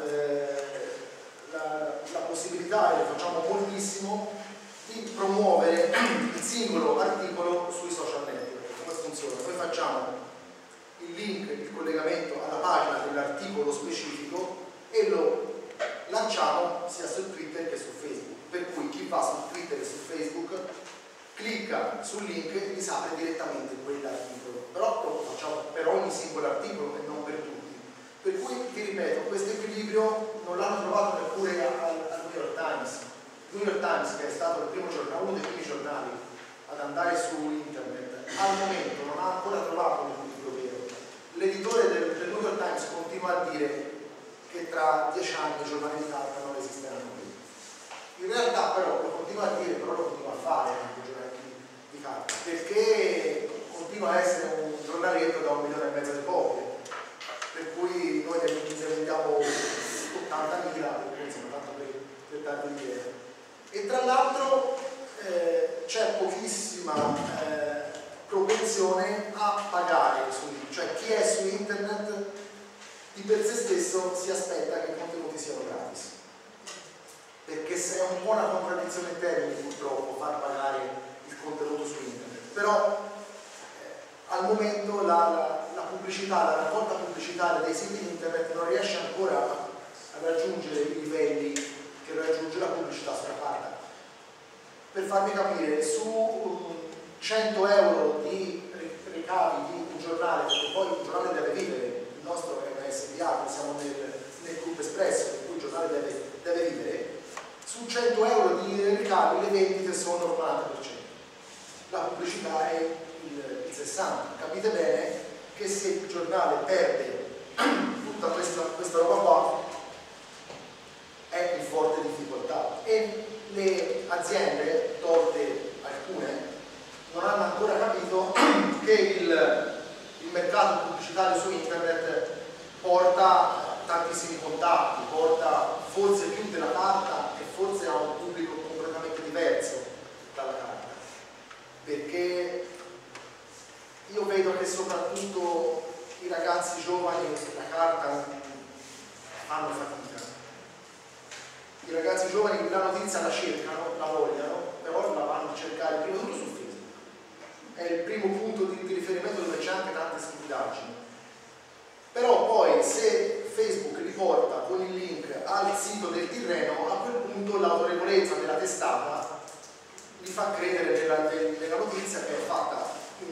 la possibilità, e lo facciamo moltissimo, di promuovere il singolo articolo sui social network. Come funziona? Noi facciamo il link, il collegamento alla pagina dell'articolo specifico e lo lanciamo sia su Twitter che su Facebook, per cui chi va su Twitter e su Facebook clicca sul link e gli si apre direttamente quell'articolo, però lo facciamo per ogni singolo articolo e non per tutti, per cui vi ripeto, questo equilibrio non l'hanno trovato neppure al New York Times. Il New York Times, che è stato il primo giornale, uno dei primi giornali ad andare su internet, al momento non ha ancora trovato un equilibrio vero. L'editore del New York Times continua a dire che tra 10 anni i giornali di carta non esisteranno più. In realtà però lo continua a dire, però lo continua a fare anche i giornali di carta, perché continua a essere un giornaletto da 1,5 milioni di copie, per cui noi ne vendiamo 80.000, per cui insomma tanto per darvi l'idea. E tra l'altro c'è pochissima propensione a pagare, cioè chi è su internet di per sé stesso si aspetta che i contenuti siano gratis, perché se è un po' una contraddizione in termini purtroppo far pagare il contenuto su internet, però al momento la pubblicità, la raccolta pubblicitaria dei siti internet non riesce ancora a raggiungere i livelli che raggiunge la pubblicità sulla carta. Per farvi capire, su 100 euro di ricavi di un giornale, perché poi il giornale deve vivere, il nostro è una SPA, siamo nel Gruppo Espresso, per cui il giornale deve vivere, su 100 euro di ricavi le vendite sono il 40%, la pubblicità è il 60%. Capite bene che se il giornale perde tutta questa roba qua è in forte difficoltà e le aziende, tolte alcune, non hanno ancora capito che il mercato pubblicitario su internet porta tantissimi contatti, porta forse più della carta e forse a un pubblico completamente diverso dalla carta, perché io vedo che soprattutto i ragazzi giovani sulla carta fanno fatica. I ragazzi giovani la notizia la cercano, la vogliono, però la vanno a cercare prima di tutto su Facebook. È il primo punto di riferimento dove c'è anche tante stupidaggini. Però poi se Facebook li porta con il link al sito del Tirreno, a quel punto l'autorevolezza della testata li fa credere nella notizia che è fatta in un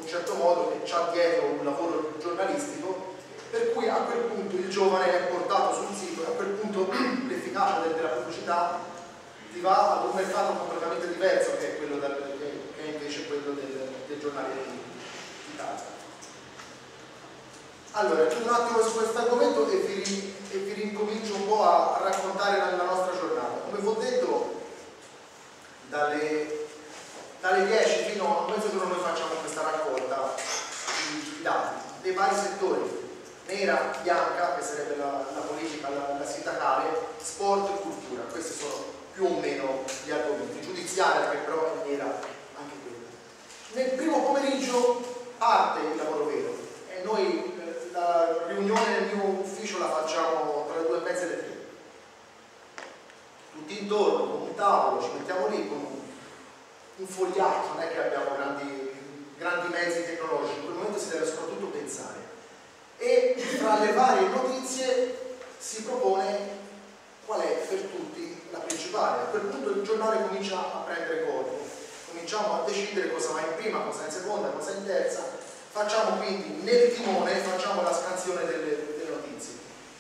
certo modo, che c'ha dietro un lavoro giornalistico, per cui a quel punto il giovane è portato sul sito e a quel punto l'efficacia della pubblicità ti va ad un mercato completamente diverso che è quello che è invece quello del giornale di casa. Allora, chiudo un attimo su questo argomento e vi rincomincio un po' a raccontare la nostra giornata. Come vi ho detto, dalle 10 fino a mezzogiorno noi facciamo questa raccolta di dati dei vari settori: nera, bianca, che sarebbe la politica, la sindacale, sport e cultura. Questi sono più o meno gli argomenti. Giudiziaria, che però è nera anche quella. Nel primo pomeriggio parte il lavoro vero e noi la riunione nel mio ufficio la facciamo tra le 2:30 e le 3. Tutti intorno, con un tavolo, ci mettiamo lì con un fogliato, non è che abbiamo grandi mezzi tecnologici, in quel momento si deve soprattutto pensare. E tra le varie notizie si propone qual è per tutti la principale. A quel punto il giornale comincia a prendere corpo, cominciamo a decidere cosa va in prima, cosa in seconda, cosa in terza. Facciamo quindi nel timone, facciamo la scansione delle notizie.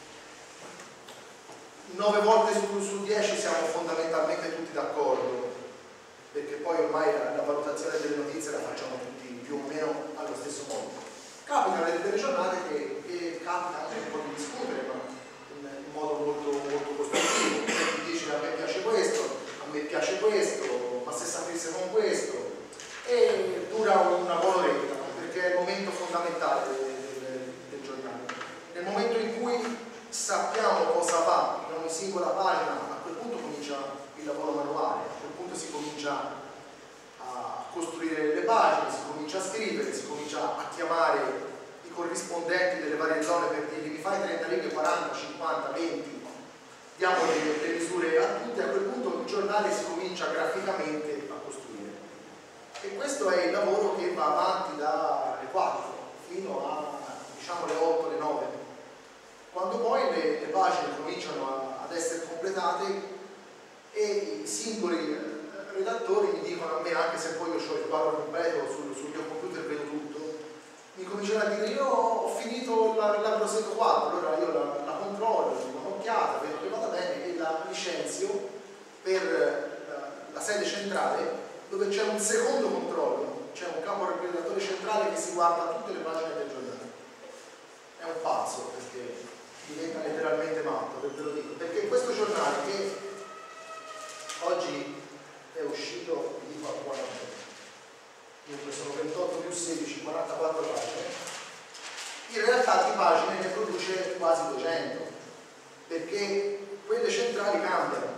9 volte su 10 siamo fondamentalmente tutti d'accordo, perché poi ormai la valutazione delle notizie la facciamo tutti più o meno allo stesso modo. Capitano delle giornate che capita anche un po' di discutere, ma in modo molto, molto costruttivo. Ti dice: a me piace questo, a me piace questo, ma se sapesse con questo, e dura una buona oretta, perché è il momento fondamentale del giornale. Nel momento in cui sappiamo cosa va in ogni singola pagina, a quel punto comincia il lavoro manuale, a quel punto si comincia a costruire le pagine, si comincia a scrivere, si comincia a chiamare i corrispondenti delle varie zone per dirgli: mi fai 30 righe, 40, 50, 20, diamo le misure a tutti. A quel punto il giornale si comincia graficamente a costruire. E questo è il lavoro che va avanti dalle 4 fino a, diciamo, le 8, le 9, quando poi le pagine cominciano ad essere completate e i singoli redattori mi dicono a me, anche se poi io ho il quadro completo sul mio computer, vedo tutto, mi cominciano a dire: io ho finito la Grosseto 4, allora io la controllo, do un'occhiata, vedo che vada bene e la licenzio per la sede centrale, dove c'è un secondo controllo, c'è un capo redattore centrale che si guarda tutte le pagine del giornale. È un pazzo, perché diventa letteralmente matto, ve lo dico, perché questo giornale che oggi è uscito, vi dico a 40, dunque sono 28 più 16, 44 pagine, in realtà di pagine ne produce quasi 200, perché quelle centrali cambiano.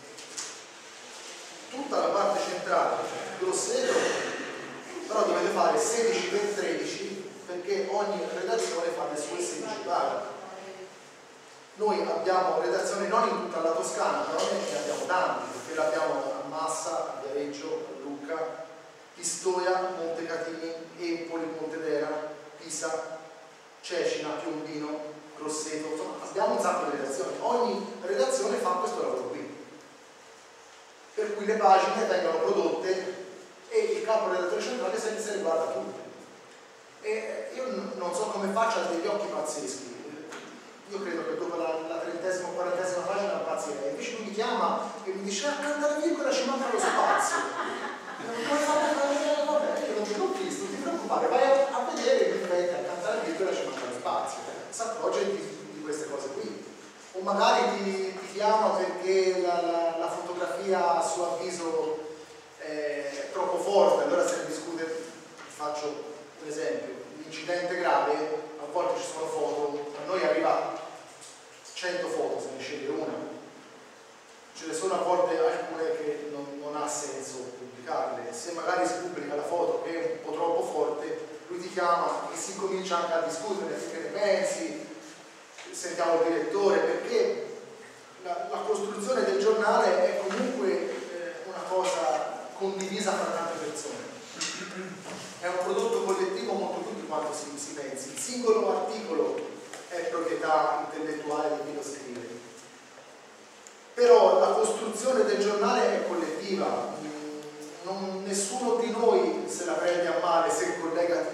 Tutta la parte centrale, Grosseto, però dovete fare 16 per 13, perché ogni redazione fa le sue 16 pagine. Noi abbiamo redazioni non in tutta la Toscana, però ne abbiamo tanti, perché l'abbiamo a Massa, a Viareggio, a Lucca, Pistoia, Montecatini, Empoli, Pontedera, Pisa, Cecina, Piombino, Grosseto, insomma abbiamo un sacco di redazioni. Ogni redazione fa questo lavoro qui, per cui le pagine vengono prodotte e il capo redattore centrale se le guarda tutte. E io non so come faccia, degli occhi pazzeschi. Io credo che dopo la 30ª o 40ª pagina impazzirei. Invece lui mi chiama e mi dice: accanto alla virgola ci manca lo spazio. Come fate a vedere? Vabbè, io non ce l'ho visto, non ti preoccupare, vai a vedere, in effetti accanto alla virgola ci manca lo spazio. Si accorge di queste cose qui. O magari ti chiama perché la fotografia a suo avviso è troppo forte, allora se ne discute. Faccio un esempio: l'incidente grave, a volte ci sono foto, a noi arriva 100 foto, se ne sceglie una, ce ne sono a volte alcune che non ha senso pubblicarle. Se magari si pubblica la foto che è un po' troppo forte, lui ti chiama e si comincia anche a discutere: che ne pensi, sentiamo il direttore, perché la costruzione del giornale è comunque una cosa condivisa tra tante persone. È un prodotto collettivo molto più di quanto si pensi. Il singolo articolo è proprietà intellettuale di chi lo scrive, però la costruzione del giornale è collettiva. Nessuno di noi se la prende a male se il collega ti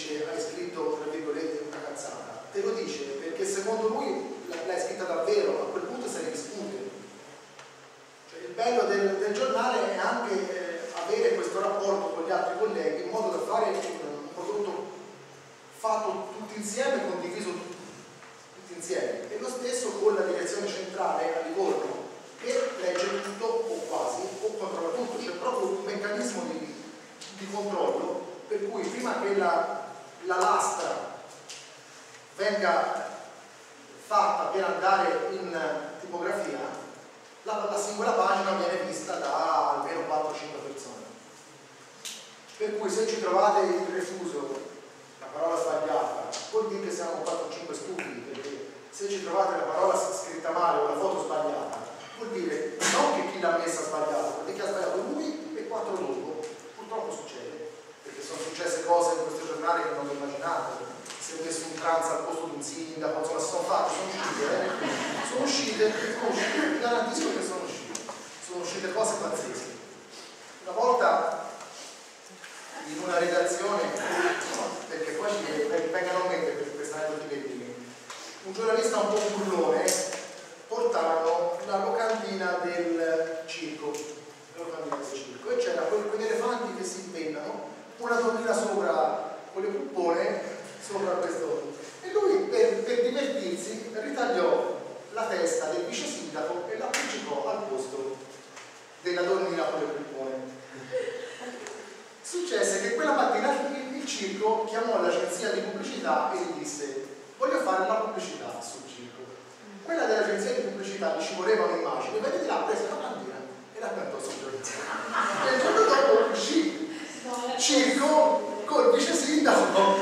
dice hai scritto tra virgolette una cazzata, te lo dice perché secondo lui l'hai scritta davvero, a quel punto se ne discute. Cioè, il bello del giornale è anche avere questo rapporto con gli altri colleghi in modo da fare un prodotto fatto tutti insieme, condiviso tutti insieme, e lo stesso con la direzione centrale a Livorno che legge tutto o quasi o controlla tutto. C'è proprio un meccanismo di controllo per cui prima che la lastra venga fatta per andare in tipografia, la singola pagina viene vista da almeno 4-5 persone. Per cui se ci trovate il refuso, la parola sbagliata, vuol dire che siamo 4-5 stupidi, perché se ci trovate la parola scritta male o la foto sbagliata, vuol dire non che chi l'ha messa sbagliata, ma che chi ha sbagliato lui e 4 dopo. Purtroppo succede, perché sono successe cose in questo giornale che non vi immaginate. Si è messo un trans al posto di un sindaco, insomma si sono fatte, sono uscite, vi garantisco che sono uscite cose pazzesche. Una volta in una redazione, perché poi ci vengano a mente per questa aneddoti bellini, un giornalista un po' burlone portarono la locandina del circo, e c'era quegli elefanti che si impennano, una donnina sopra con le puppone sopra questo, e lui per divertirsi ritagliò la testa del vice sindaco e la appiccicò al posto della donnina con le puppone. Successe che quella mattina il circo chiamò l'agenzia di pubblicità e gli disse voglio fare la pubblicità sul circo. Quella dell'agenzia di pubblicità ci voleva un'immagine, vedete là, prese la bandina e la cantò sul giornale. E il giorno dopo uscì circo col vice sindaco.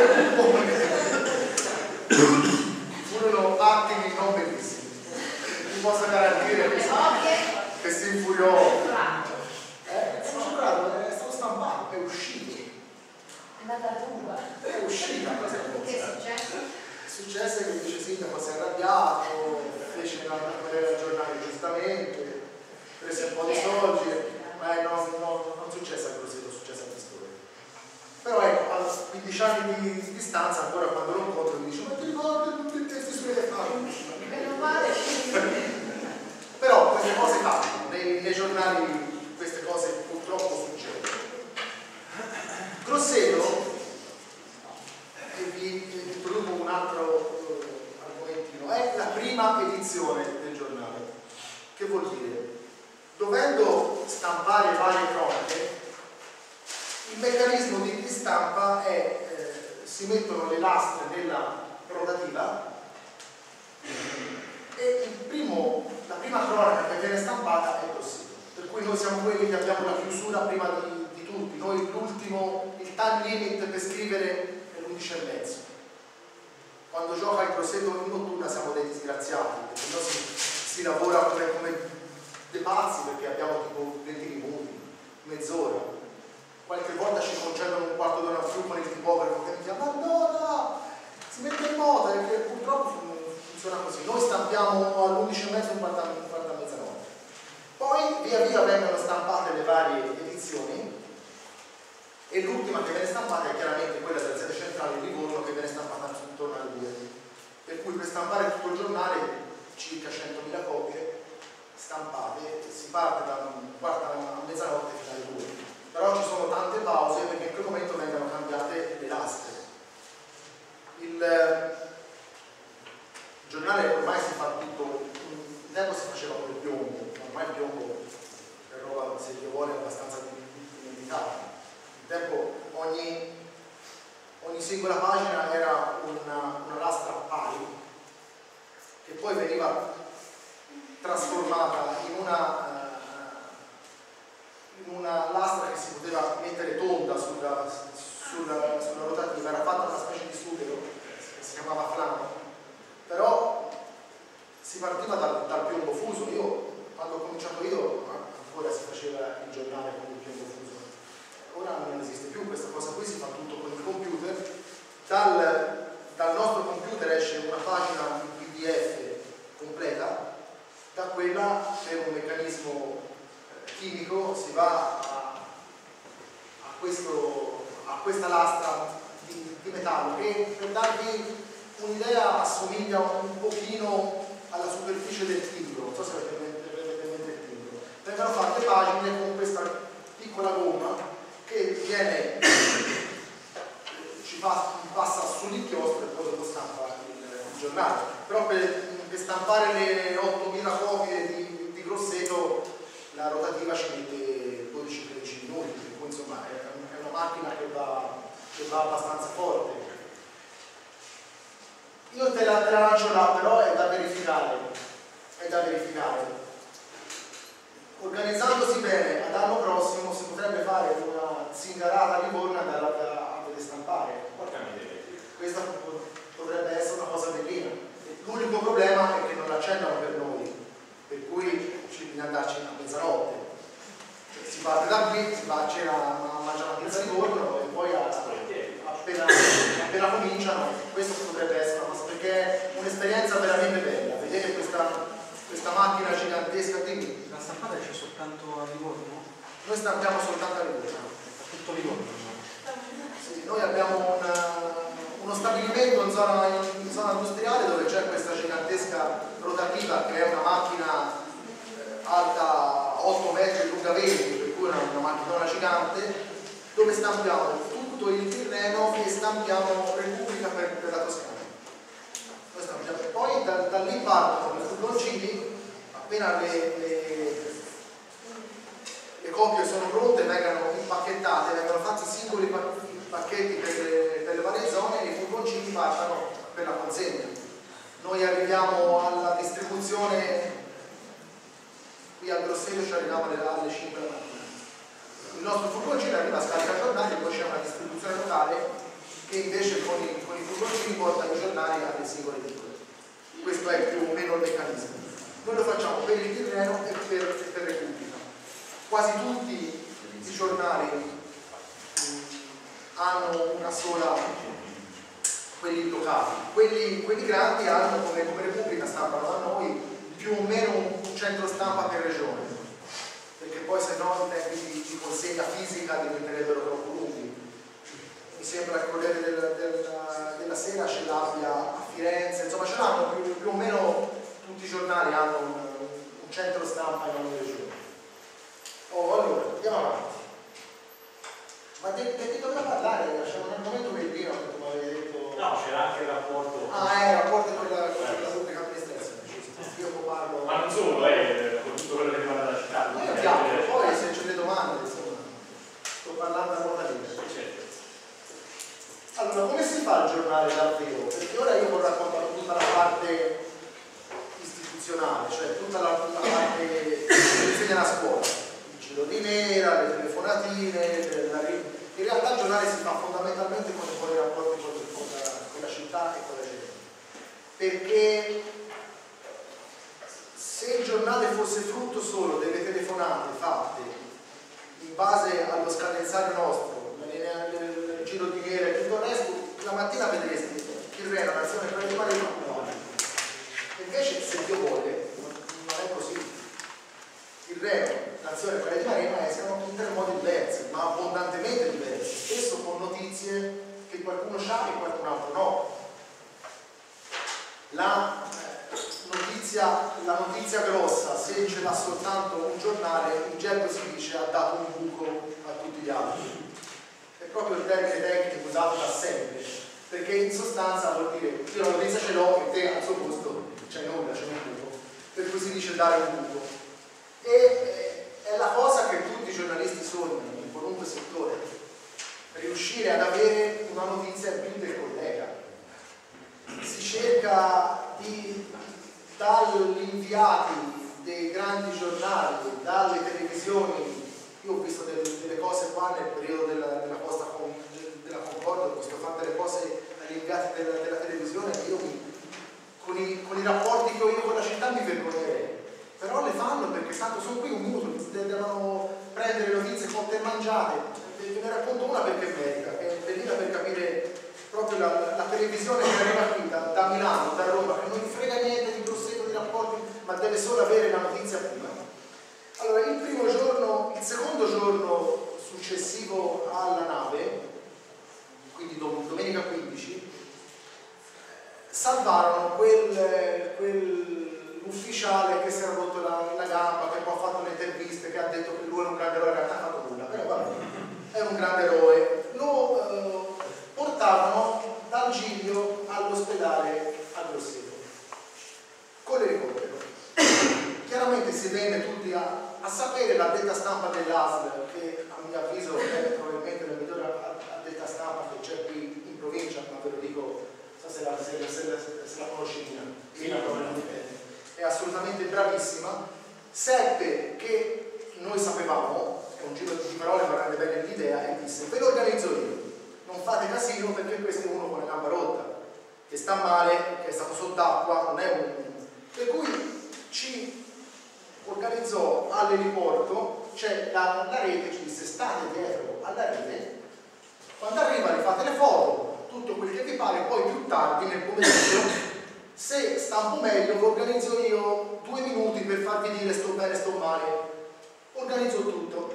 Furono atti non bellissimi. Vi posso garantire che si infuriò. È stato stampato, è uscito. È andata a lunga. È uscita questa cosa. Che è successo? Successe che il vice sindaco si è arrabbiato, fece una querela al giornale giustamente, prese un po' di soldi, ma non successe a Grosseto, successe a Pistoia. Però ecco, a 15 anni di distanza, ancora quando lo incontro mi dice ma ti ricordi tutti i testi sui elefanti? Meno male. Però queste cose capitano, nei giornali queste cose purtroppo succedono. Grosseto, e vi introduco un altro argomentino, è la prima edizione del giornale. Che vuol dire? Dovendo stampare varie cronache, il meccanismo di stampa è si mettono le lastre nella rotativa e la prima cronaca che viene stampata è Grosseto. Per cui noi siamo quelli che abbiamo la chiusura prima di tutti. Noi l'ultimo, il time limit per scrivere è l'11:30. Quando gioca il Grosseto in notturna siamo dei disgraziati, perché noi si lavora come dei pazzi, perché abbiamo tipo 20 minuti, mezz'ora. Qualche volta ci concedono un quarto d'ora in più con il tipografo che mi chiama Madonna, si mette in moda, e purtroppo funziona così. Noi stampiamo all'11:30 un quarto a mezzanotte. Poi via via vengono stampate le varie edizioni e l'ultima che viene stampata è chiaramente quella della sede centrale di Livorno, che viene stampata intorno alle 2. Per cui per stampare tutto il giornale circa 100.000 copie stampate, si parte da un quarto a mezzanotte fino alle 2. Però ci sono tante pause perché in quel momento vengono cambiate le lastre. Il giornale ormai si fa tutto, un tempo si faceva con il piombo, ormai il piombo è roba, se Dio vuole, abbastanza dimenticata. Un tempo ogni singola pagina era una lastra pari che poi veniva trasformata in una lastra che si poteva mettere tonda sulla rotativa, era fatta una specie di sughero che si chiamava flano, però si partiva dal piombo fuso. Quando ho cominciato io ancora si faceva il giornale con il piombo fuso, ora non esiste più questa cosa qui, si fa tutto con il computer. Dal nostro computer esce una pagina in PDF completa, da quella per un meccanismo chimico si va a questa lastra di metallo, che per darvi un'idea assomiglia un pochino alla superficie del timbro, non so se avete in mente il timbro. Vengono fatte pagine con questa piccola gomma che viene, passa sull'inchiostro e poi dopo stampa il giornale. Però per stampare le 8000 copie di Grosseto la rotativa ci mette 12-13 minuti, per cui insomma è una macchina che va abbastanza forte. Io te la lancio là, però è da verificare. Organizzandosi bene, ad anno prossimo si potrebbe fare una zingarata a Livorno e andare a vedere stampare. Questa potrebbe essere una cosa bellina. L'unico problema è che non l'accendano per noi, per cui ci bisogna andarci a mezzanotte. Cioè, si parte da qui, si va a cena a mangiare una pizza di Livorno e poi appena cominciano, questo potrebbe essere una cosa, perché è un'esperienza veramente bella, vedere questa macchina gigantesca di... La stampata c'è soltanto a Livorno? Noi stampiamo soltanto a Livorno. Tutto Livorno? Sì, noi abbiamo uno stabilimento in zona industriale dove c'è questa gigantesca rotativa che è una macchina alta 8 metri, lunga 20, per cui è una macchinona gigante, dove stampiamo tutto il Tirreno e stampiamo Repubblica per la Toscana. Noi stampiamo. Poi da lì partono i furgoncini, appena le copie sono pronte, vengono impacchettate, vengono fatti singoli pacchetti per le varie zone e i furgoncini partono per la consegna. Noi arriviamo alla distribuzione, qui a Grosseto ci arriviamo alle 5 della mattina. Il nostro furgoncino arriva a scarica giornali e poi c'è una distribuzione locale che invece con i furgoncini porta i giornali alle singole edicole. Questo è più o meno il meccanismo. Noi lo facciamo per il Tirreno e per Repubblica. Quasi tutti i giornali hanno una sola, quelli locali. Quelli grandi hanno, come Repubblica stampano da noi, più o meno un centro stampa per regione, perché poi se no i tempi di consegna fisica diventerebbero troppo lunghi. Mi sembra che il Corriere della Sera ce l'abbia a Firenze, insomma ce l'hanno più o meno tutti i giornali hanno un centro stampa in ogni regione. Allora, andiamo avanti. Ma di che doveva parlare? C'era un argomento bellino che tu mi avevi detto. No, c'era anche il rapporto. Ah, il rapporto con la pubblica amministrazione. Io parlo. Ma non solo, con tutto quello che riguarda la città. Noi abbiamo, poi se c'è le domande, insomma, sto parlando a ruota libera. Certo. Allora, come si fa il giornale davvero? Perché ora io vi ho raccontato tutta la parte istituzionale, cioè tutta la parte che si insegna a scuola, il giro di nera, le telefonatine, in realtà il giornale si fa fondamentalmente con i rapporti con la città e con la gente. Perché se il giornale fosse frutto solo delle telefonate fatte in base allo scadenzario nostro, nel giro di nera e tutto il resto, la mattina vedresti Tirreno, Nazione per rimane in comunale. Invece, se Dio vuole, non è così. Tirreno, Nazione per rimane escono in 3 modi diversi, ma abbondantemente diversi, spesso con notizie che qualcuno sa e qualcun altro no. La notizia grossa, se ce l'ha soltanto un giornale, in gergo si dice ha dato un buco a tutti gli altri. È proprio il termine tecnico usato da sempre, perché in sostanza vuol dire io la notizia ce l'ho e te al suo posto c'è nulla, c'è un buco, per cui si dice dare un buco. E è la cosa che tutti i giornalisti sognano in qualunque settore, riuscire ad avere una notizia più del collega. Si cerca dagli inviati dei grandi giornali, dalle televisioni. Io ho visto delle cose qua nel periodo della posta della Concordia, ho visto fare delle cose agli inviati della televisione che io con i rapporti che ho io con la città mi vergognerei. Però le fanno perché tanto sono qui un minuto, devono prendere notizie cotte e mangiate. Ve ne racconto una perché merita, che è bellina per capire proprio la televisione che arriva qui da Milano, da Roma, che non gli frega niente di Grosseto, di rapporti, ma deve solo avere la notizia prima. Allora, il secondo giorno successivo alla nave, quindi domenica 15, ufficiale che si era rotto la gamba, che poi ha fatto le interviste, che ha detto che lui è un grande eroe, in realtà non ha fatto nulla, però vabbè, è un grande eroe. Lo portarono dal Giglio all'ospedale a Grosseto con l'elicottero. Chiaramente si venne tutti a sapere, l'addetta stampa dell'ASL, che a mio avviso è probabilmente la migliore addetta stampa che c'è qui in provincia, ma ve lo dico, non so se la conosce Ina probabilmente è assolutamente bravissima, seppe che noi sapevamo, è un giro di parole ma rende bene l'idea, e disse: ve lo organizzo io, non fate casino perché questo è uno con la gamba rotta, che sta male, che è stato sott'acqua, non è un... per cui ci organizzò all'eliporto, c'è la rete, ci disse: state dietro alla rete, quando arriva le fate le foto, tutto quel che vi pare, poi più tardi nel pomeriggio, se sta un po' meglio, vi organizzo io 2 minuti per farvi dire sto bene, sto male, organizzo tutto.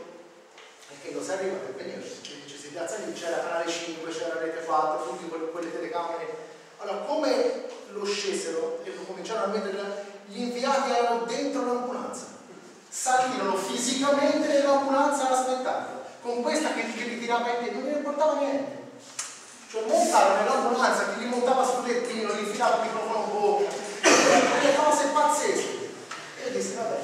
E che lo si arriva per venire, ci si piazza lì, c'era Canale 5, c'era Rete 4, tutte quelle telecamere. Allora, come lo scesero e lo cominciarono a mettere, gli inviati erano dentro l'ambulanza, salirono fisicamente nell'ambulanza ad aspettarlo, con questa che li tirava in piedi, non gli importava niente. Cioè montarono nell'ambulanza, che gli montava sul lettino, gli infilava il microfono in bocca, delle cose pazzesche. E disse: vabbè,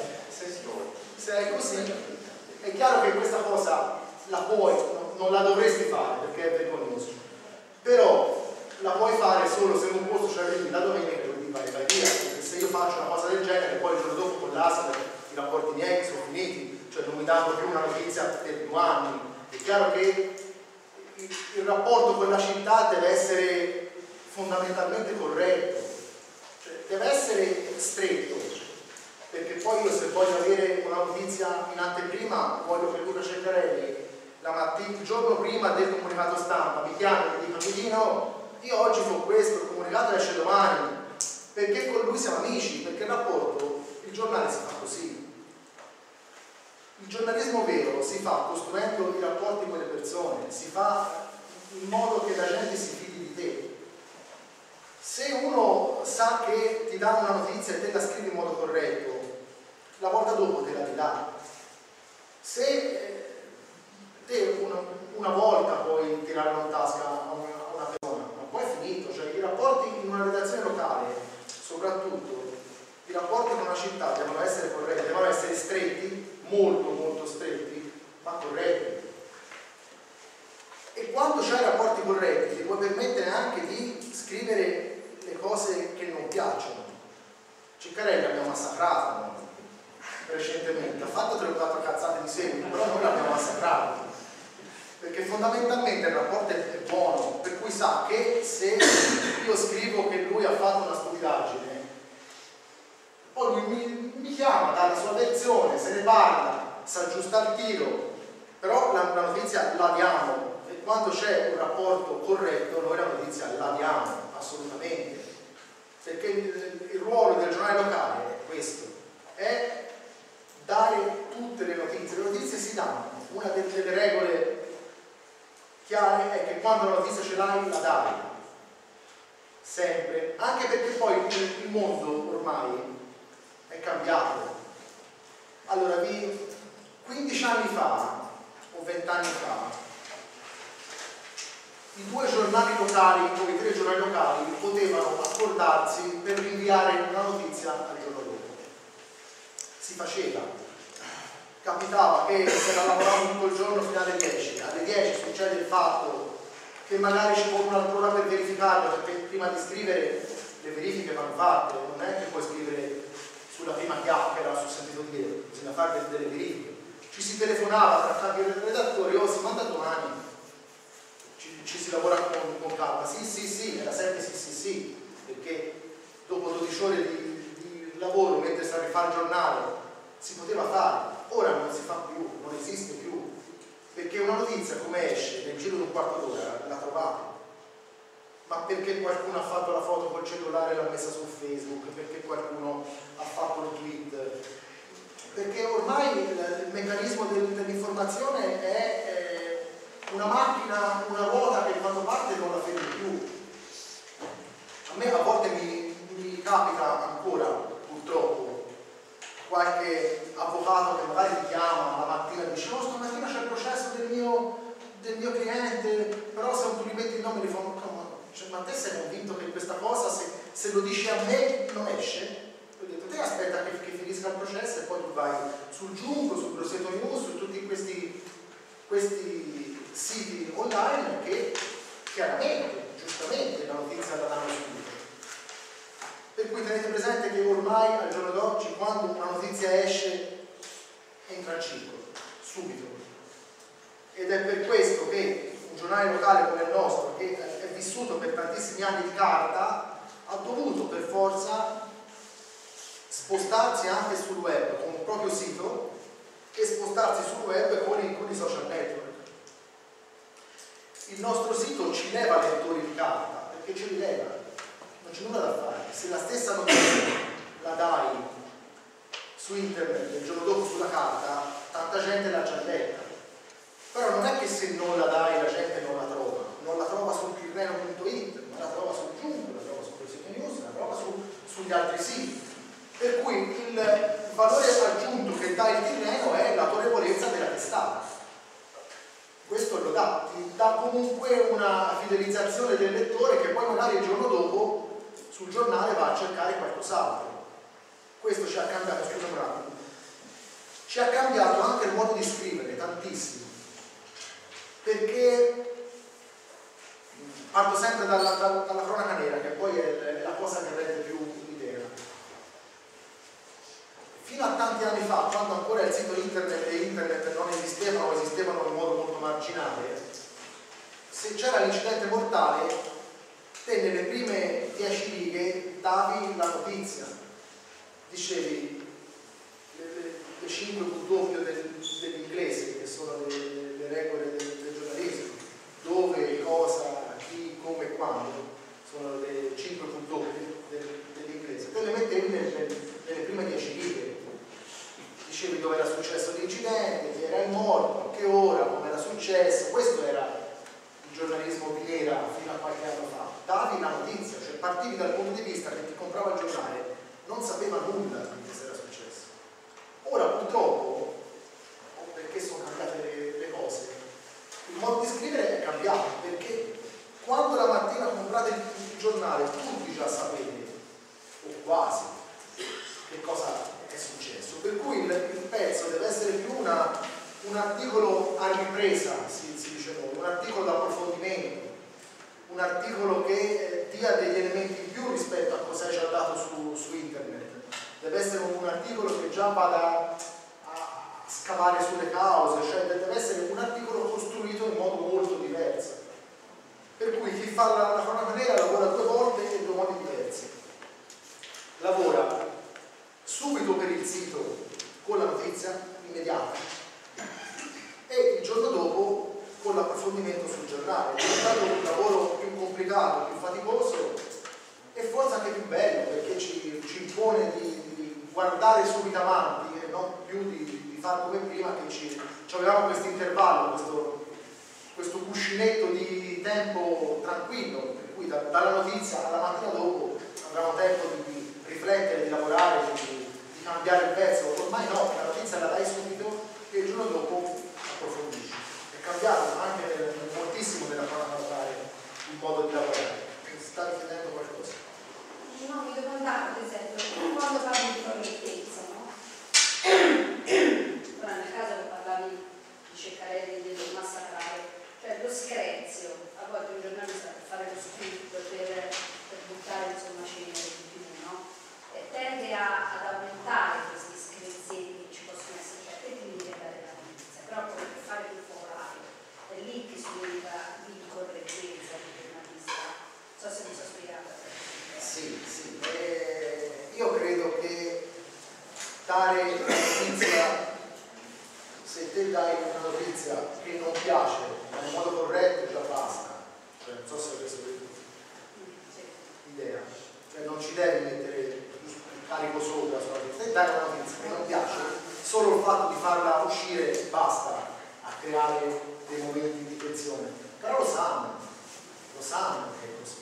se è così, è chiaro che questa cosa la puoi, non la dovresti fare perché è vergognoso, però la puoi fare solo se in un posto ci arrivi la domenica e quindi vai via, perché se io faccio una cosa del genere poi il giorno dopo con l'ASL i rapporti miei sono finiti, cioè non mi danno più una notizia per 2 anni. È chiaro che il rapporto con la città deve essere fondamentalmente corretto, cioè deve essere stretto, perché poi io, se voglio avere una notizia in anteprima, voglio che Luca Ceccarelli il giorno prima del comunicato stampa mi chiami e mi dica: Guidino, io oggi so questo, il comunicato esce domani, perché con lui siamo amici, perché il rapporto, il giornale si fa così. Il giornalismo vero si fa costruendo i rapporti con le persone, si fa in modo che la gente si fidi di te. Se uno sa che ti dà una notizia e te la scrivi in modo corretto, la volta dopo te la ridà. Se te una volta puoi tirare in tasca a una persona, ma poi è finito. Cioè, i rapporti in una redazione locale, soprattutto i rapporti con una città, devono essere corretti, devono essere stretti, molto molto stretti, ma corretti. E quando c'hai rapporti corretti ti puoi permettere anche di scrivere le cose che non piacciono. Ceccarelli abbiamo massacrato recentemente, ha fatto 3 o 4 cazzate di seguito, però noi l'abbiamo massacrato, perché fondamentalmente il rapporto è buono, per cui sa che se io scrivo che lui ha fatto una stupidaggine, poi lui mi chiama, dà la sua versione, se ne parla, si aggiusta il tiro, però la notizia la diamo, e quando c'è un rapporto corretto noi la notizia la diamo assolutamente, perché il ruolo del giornale locale è questo, è dare tutte le notizie si danno. Una delle regole chiare è che quando la notizia ce l'hai la dai sempre, anche perché poi il mondo ormai è cambiato. Allora, 15 anni fa o 20 anni fa i 2 giornali locali o i 3 giornali locali potevano accordarsi per rinviare una notizia al giorno dopo. Si faceva, capitava che si era lavorato tutto il giorno fino alle 10, alle 10 succede il fatto che magari ci vuole un'altra ora per verificarlo, perché prima di scrivere le verifiche vanno fatte, non è che puoi scrivere sulla prima chiacchiera sul sentito dire, bisogna fare delle verifiche. Ci si telefonava tra capi e redattori: oh, si manda domani, ci si lavora con calma, sì, era sempre sì, perché dopo 12 ore di lavoro mettersi a rifare il giornale si poteva fare. Ora non si fa più, non esiste più, perché una notizia come esce nel giro di un quarto d'ora la trovate, ma perché qualcuno ha fatto la foto col cellulare e l'ha messa su Facebook, perché qualcuno ha fatto il tweet, perché ormai il meccanismo dell'informazione è una macchina, una ruota che quando parte non la fermi più. A me a volte mi capita ancora, purtroppo, qualche avvocato che magari ti chiama la mattina e dice: no, stamattina c'è il processo del mio cliente, però se tu li metti il nome di fondo, ma te sei convinto che questa cosa, se lo dici a me, non esce? Ho detto: te aspetta che finisca il processo e poi tu vai sul Giunco, sul Grosseto News, su tutti questi siti online che chiaramente, giustamente, la notizia la danno subito. Per cui tenete presente che ormai al giorno d'oggi, quando una notizia esce, entra in circolo, subito. Ed è per questo che un giornale locale come il nostro, che è vissuto per tantissimi anni di carta, ha dovuto per forza spostarsi anche sul web con un proprio sito e spostarsi sul web con i social network. Il nostro sito ci leva lettori di carta, perché ce li leva, non c'è nulla da fare. Se la stessa notizia la dai su internet il giorno dopo sulla carta, tanta gente l'ha già letta. Però non è che se non la dai la gente non la trova sul tirreno.it, ma la trova sul Giunco, la trova su Grosseto News, la trova sugli altri siti. Per cui il valore aggiunto che dà il Tirreno è l'autorevolezza della testata. Questo lo dà, ti dà comunque una fidelizzazione del lettore che poi magari il giorno dopo sul giornale va a cercare qualcos'altro. Questo ci ha cambiato, scusa un attimo, ci ha cambiato anche il modo di scrivere, tantissimo. Perché parto sempre dalla cronaca nera, che poi è la cosa che rende più l'idea. Fino a tanti anni fa, quando ancora il sito internet e internet non esistevano o esistevano in modo molto marginale, se c'era l'incidente mortale, te nelle prime 10 righe davi la notizia, dicevi le 5 W dell'inglese, che sono le regole del giornalismo, dove, cosa, chi, come e quando, sono le 5 W dell'inglese, te le mettevi nelle prime 10 righe. Dicevi dove era successo l'incidente, chi era il morto, a che ora, come era successo. Questo era il giornalismo che era fino a qualche anno fa. Davi la notizia, cioè partivi dal punto di vista che chi comprava il giornale non sapeva nulla di che era successo. Ora purtroppo, perché sono cambiate le cose, il modo di scrivere è cambiato, perché quando la mattina comprate il giornale tutti già sapete, o quasi, che cosa è successo. Per cui il pezzo deve essere più un articolo a ripresa, si dice noi, un articolo d'approfondimento, un articolo che dia degli elementi in più rispetto a cosa è già dato su internet. Deve essere un articolo che già vada a scavare sulle cause, cioè deve essere un articolo costruito in modo molto diverso. Per cui chi fa la cronaca nera lavora 2 volte in 2 modi diversi. Lavora subito per il sito con la notizia immediata e il giorno dopo con l'approfondimento sul giornale. È stato un lavoro più complicato, più faticoso e forse anche più bello, perché ci impone di guardare subito avanti e non più di fare come prima, che avevamo questo intervallo, questo cuscinetto di tempo tranquillo, per cui dalla notizia alla mattina dopo avevamo tempo di riflettere, di lavorare, di cambiare il pezzo. Ormai no, la notizia la dai subito e il giorno dopo approfondisci. È cambiato anche moltissimo nella cronaca locale il modo di lavorare. Stavi chiedendo qualcosa? No, mi domandavo, ad esempio, quando parli di correttezza, no? Ora nel caso che parlavi di Ceccarelli, di massacrare, cioè lo screzio, a volte un giornalista per fare lo script, per buttare insomma cenere di più, no? Tende ad aumentare questi screzietti che ci possono essere, cioè te ti devi dare la notizia, però per fare più popolare, è lì che si diventa di correttezza di giornalista. Non so se mi sono spiegata. Sì, io credo che dare una notizia, se te dai una notizia che non piace ma in modo corretto già basta, cioè non so se avete l'idea, cioè non ci devi mettere il carico sopra sulla notizia, se dai una notizia che non piace, solo il fatto di farla uscire basta a creare dei momenti di tensione, però lo sanno che è così.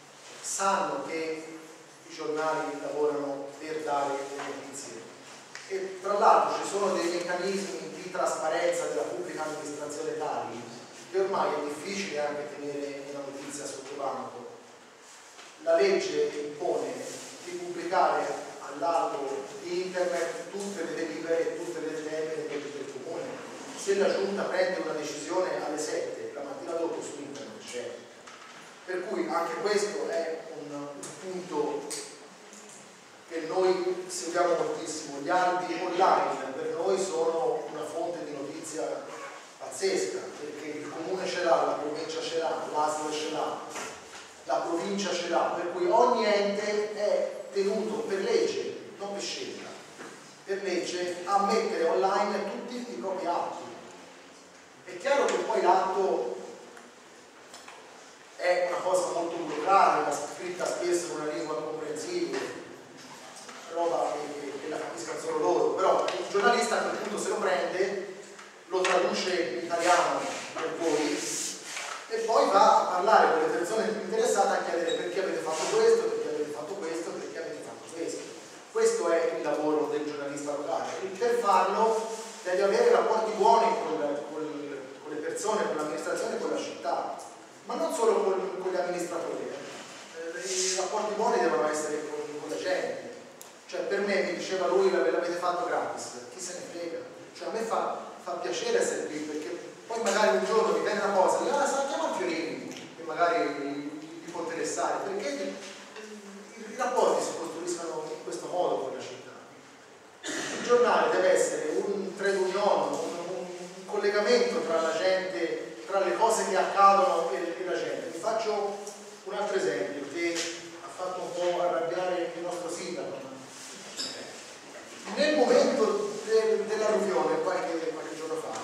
Sanno che i giornali lavorano per dare le notizie E tra l'altro ci sono dei meccanismi di trasparenza della pubblica amministrazione tali che ormai è difficile anche tenere una notizia sotto banco. La legge impone di pubblicare all'albo di internet tutte le delibere, tutte le delibere del comune. Se la giunta prende una decisione alle 7, la mattina dopo su internet c'è. Per cui anche questo è un punto che noi seguiamo moltissimo. Gli albi online per noi sono una fonte di notizia pazzesca, perché il comune ce l'ha, la provincia ce l'ha, l'ASL ce l'ha, la provincia ce l'ha, per cui ogni ente è tenuto per legge, non per scelta, per legge a mettere online tutti i propri atti. È chiaro che poi l'atto è una cosa molto burocratica, scritta spesso in una lingua comprensibile, roba che la capiscano solo loro, però il giornalista a quel punto se lo prende, lo traduce in italiano per voi e poi va a parlare con le persone interessate a chiedere perché avete fatto questo, perché avete fatto questo, perché avete fatto questo. Questo è il lavoro del giornalista locale e per farlo deve avere rapporti buoni con le persone, con l'amministrazione e con la città, ma non solo con gli amministratori. I rapporti buoni devono essere con la gente. Cioè per me, mi diceva lui, l'avete fatto gratis, chi se ne frega? Cioè a me fa piacere essere qui, perché poi magari un giorno mi viene una cosa, dico, chiama Fiorini, che magari vi può interessare, perché i rapporti si costruiscono in questo modo con la città. Il giornale deve essere un trade union, un collegamento tra la gente, tra le cose che accadono e la gente. Vi faccio un altro esempio che ha fatto un po' arrabbiare il nostro sindaco. Nel momento dell'alluvione, qualche giorno fa,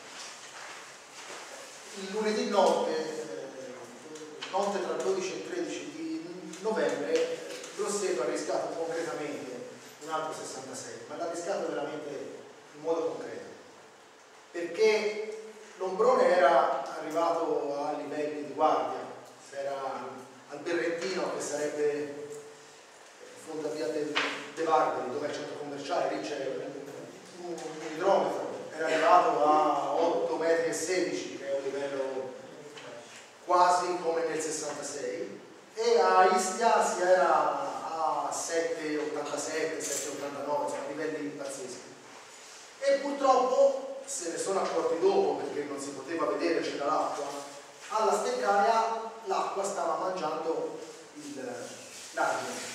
il lunedì notte tra 12 e 13 di novembre, Grosseto ha rischiato concretamente un altro 66, ma l'ha rischiato veramente in modo concreto, perché l'ombrone era arrivato a livelli di guardia, era al Berrettino, che sarebbe fonda via De Barberi, dove è il centro commerciale, lì c'è un idrometro, era arrivato a 8,16 metri, che è un livello quasi come nel 66, e a Ischia si era a 7,87, 7,89, insomma livelli pazzeschi. E purtroppo se ne sono accorti dopo, perché non si poteva vedere, c'era l'acqua, alla Steccaia l'acqua stava mangiando l'argine.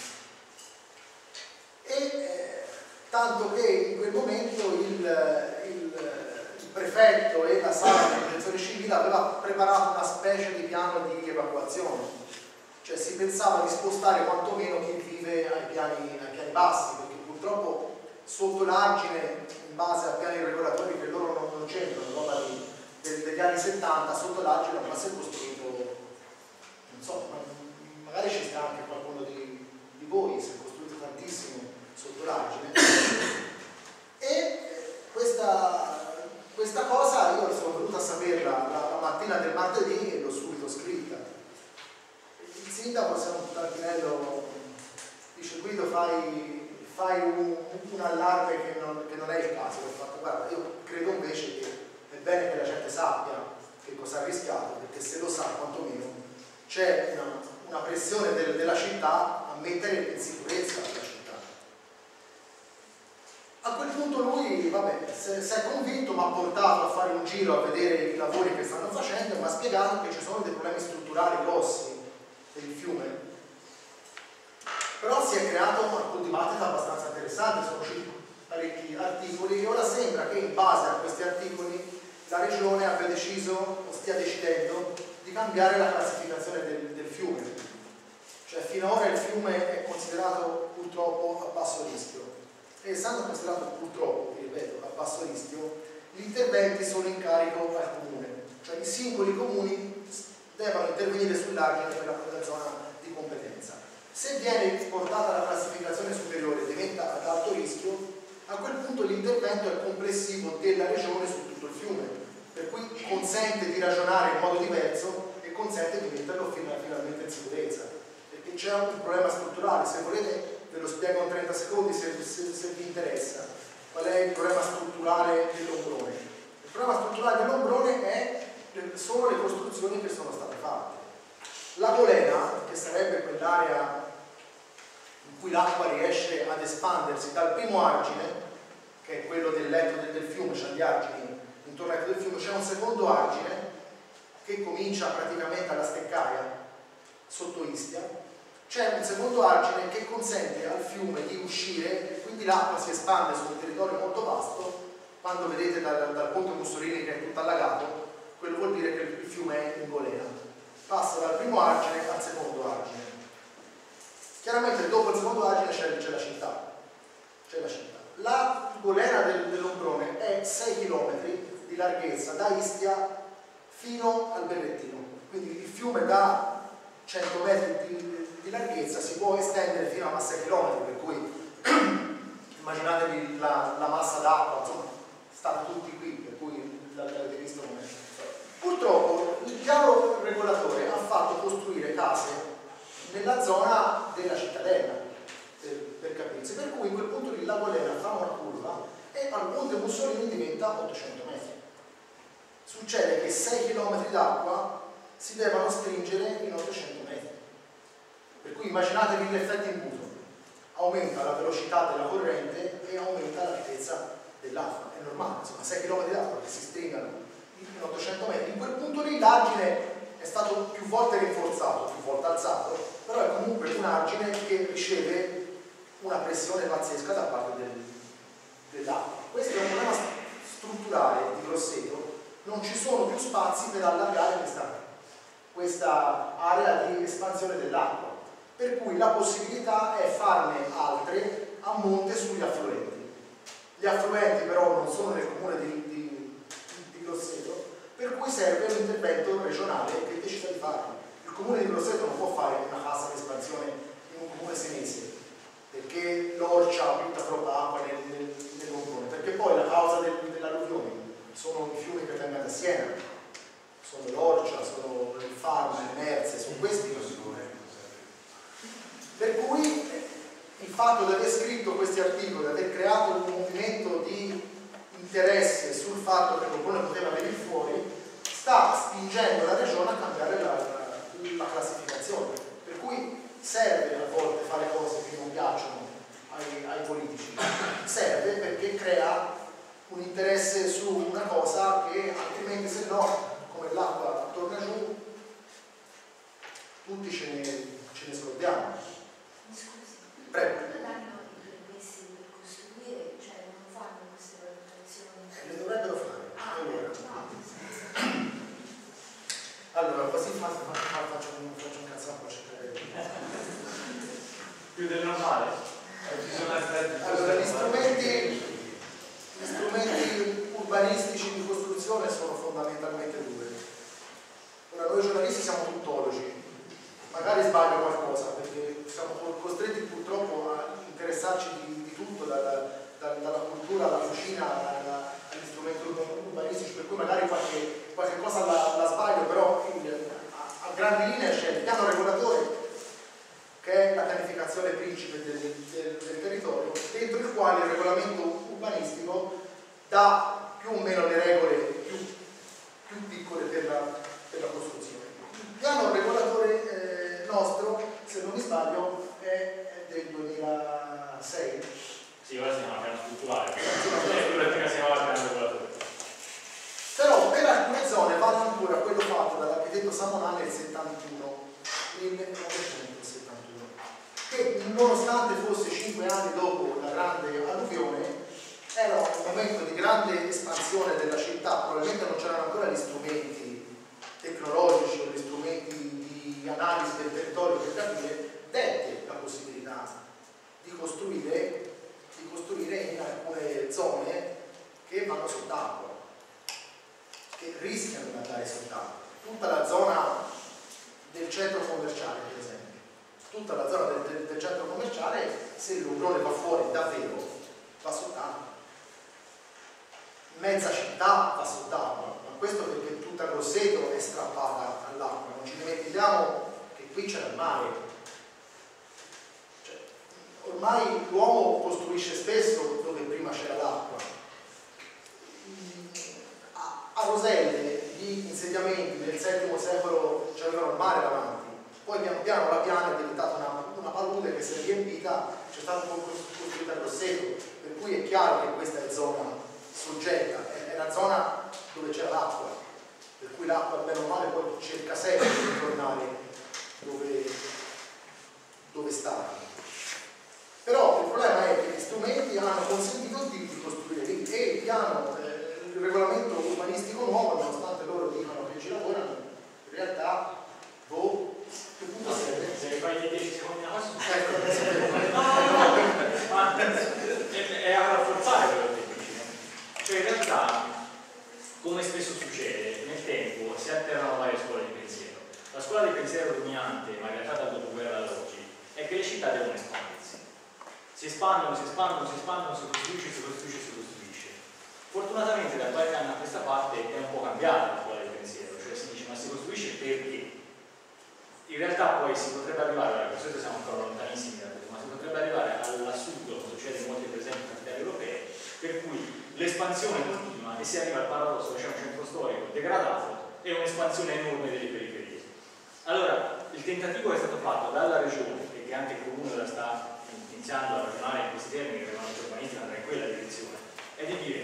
E tanto che in quel momento il prefetto e la sala di protezione civile aveva preparato una specie di piano di evacuazione, cioè si pensava di spostare quantomeno chi vive ai piani bassi, perché purtroppo sotto l'argine, in base a piani regolatori che loro non c'entrano, roba degli anni 70, sotto l'argine ma si è costruito, non so, magari ci sta anche qualcuno di voi, si è costruito tantissimo sotto l'argine, e questa cosa io sono venuta a saperla la mattina del martedì e l'ho subito scritta. Il sindaco, se un tantinello, dice: Guido, fai un allarme che non è il caso. Ho fatto: guarda, io credo invece che è bene che la gente sappia che cosa ha rischiato, perché se lo sa quantomeno c'è una pressione della città a mettere in sicurezza la città. A quel punto lui, vabbè, si è convinto, mi ha portato a fare un giro a vedere i lavori che stanno facendo e mi ha spiegato che ci sono dei problemi strutturali grossi per il fiume. Però si è creato un dibattito abbastanza interessante, sono usciti parecchi articoli e ora sembra che in base a questi articoli la regione abbia deciso o stia decidendo di cambiare la classificazione del fiume. Cioè finora il fiume è considerato purtroppo a basso rischio. E essendo considerato purtroppo, ripeto, a basso rischio, gli interventi sono in carico al comune, cioè i singoli comuni devono intervenire sull'argine per la zona di competenza. Se viene portata alla classificazione superiore e diventa ad alto rischio, a quel punto l'intervento è complessivo della regione su tutto il fiume, per cui consente di ragionare in modo diverso e consente di metterlo finalmente in sicurezza, perché c'è un problema strutturale. Se volete ve lo spiego in 30 secondi se vi interessa. strutturale dell'ombrone? Il problema strutturale dell'ombrone sono le costruzioni che sono state fatte. La golena, che sarebbe quell'area in cui l'acqua riesce ad espandersi dal primo argine, che è quello del letto del fiume, c'è gli argini intorno al letto del fiume, c'è un secondo argine che comincia praticamente alla Steccaia, sotto Ischia, c'è un secondo argine che consente al fiume di uscire e quindi l'acqua si espande su un territorio molto vasto. Quando vedete dal ponte Mussolini che è tutto allagato, quello vuol dire che il fiume è in golena, passa dal primo argine al secondo argine. Chiaramente dopo il secondo argine c'è la città. La golena dell'ombrone è 6 km di larghezza da Ischia fino al Berrettino, quindi il fiume da 100 metri di larghezza si può estendere fino a 6 km, per cui immaginatevi la massa d'acqua, insomma, state tutti qui, per cui l'avete visto come. Purtroppo il piano regolatore ha fatto costruire case nella zona della cittadella, per capirsi, per cui in quel punto lì la golena fa una curva e al ponte Mussolini diventa 800 metri. Succede che 6 km d'acqua si devono stringere in 800 metri. Per cui immaginatevi l'effetto imbuto. Aumenta la velocità della corrente e aumenta l'altezza dell'acqua. È normale, insomma, 6 km d'acqua che si stringano in 800 metri. In quel punto lì l'argine è stato più volte rinforzato, più volte alzato, però è comunque un argine che riceve una pressione pazzesca da parte dell'acqua. Questo è un problema strutturale di Grosseto. Non ci sono più spazi per allargare questa area di espansione dell'acqua, per cui la possibilità è farne altre a monte sugli affluenti. Gli affluenti però non sono nel comune di Grosseto, per cui serve un intervento regionale che decida di farlo. Il comune di Grosseto non può fare una cassa di espansione in un comune senese, perché l'Orcia butta troppa acqua nell'ombrone, perché poi la causa dell'alluvione sono i fiumi che vengono da Siena, sono l'Orcia, sono il Farma, il Merse, sono questi che sono. Per cui il fatto di aver scritto questi articoli, di aver creato un movimento di interesse sul fatto che l'ombrone poteva venire fuori, sta spingendo la regione a cambiare la classificazione. Per cui serve a volte fare cose che non piacciono ai politici, serve perché crea un interesse su una cosa che altrimenti, se no, come l'acqua torna giù, tutti ce ne scordiamo. Scusi, Prego. quando danno i permessi per costruire, cioè non fanno queste valutazioni? Le dovrebbero fare. No. Allora, così faccio un cazzotto. Più del normale? Allora, gli strumenti urbanistici di costruzione sono fondamentalmente due. Ora, noi giornalisti siamo tuttologi, magari sbaglio qualcosa, perché siamo costretti purtroppo a interessarci di tutto, dalla cultura alla cucina agli strumenti urbanistici, per cui magari qualche cosa la sbaglio, però a grandi linee c'è il piano regolatore, che è la pianificazione principe del territorio, dentro il quale il regolamento urbanistico dà più o meno le regole più piccole per la costruzione. Il piano regolatore nostro, se non mi sbaglio, è del 2006. Sì, ora si chiama piano strutturale, prima si chiamava piano regolatore. Però per alcune zone vale ancora quello fatto dall'architetto Samonà nel 1971, che nonostante fosse 5 anni dopo la grande alluvione, era un momento di grande espansione della città. Probabilmente non c'erano ancora gli strumenti tecnologici o gli strumenti di analisi del territorio per capire, dette la possibilità di costruire in alcune zone che vanno sott'acqua, che rischiano di andare sott'acqua. Tutta la zona del centro commerciale, per esempio, tutta la zona del centro commerciale, se l'ombrone va fuori davvero, va sott'acqua. Mezza città va sott'acqua, ma questo perché tutta Grosseto è strappata all'acqua. Non ci dimentichiamo che qui c'era il mare. Ormai l'uomo costruisce spesso dove prima c'era l'acqua. Poi piano piano la piana è diventata una palude che si è riempita, c'è stato un po' costruita a grosseto, per cui è chiaro che questa è zona soggetta, è la zona dove c'è l'acqua, per cui l'acqua bene o male poi cerca sempre di tornare dove sta. Però il problema è che gli strumenti hanno consentito di costruire lì e il piano, il regolamento urbanistico nuovo, nonostante loro dicano che ci lavorano, in realtà che punto serve? Se mi fai 10 secondi una cosa, No, è a rafforzare quello che dici. Cioè in realtà, come spesso succede, nel tempo si alternano varie scuole di pensiero. La scuola di pensiero dominante, ma in realtà dal dopoguerra ad oggi, è che le città devono espandersi. Si espandono, si costruisce. Fortunatamente da qualche anno a questa parte è un po' cambiata la scuola di pensiero, cioè si dice ma si costruisce perché? In realtà poi si potrebbe arrivare, per questo siamo ancora lontanissimi da questo, ma si potrebbe arrivare all'assurdo, come succede in molti per esempio capitali europei, per cui l'espansione continua e si arriva al paradosso che c'è un centro storico degradato e un'espansione enorme delle periferie. Allora, il tentativo è stato fatto dalla regione, e che anche il comune la sta iniziando a ragionare in questi termini, che la nostra urbanistica andrà in quella direzione, è di dire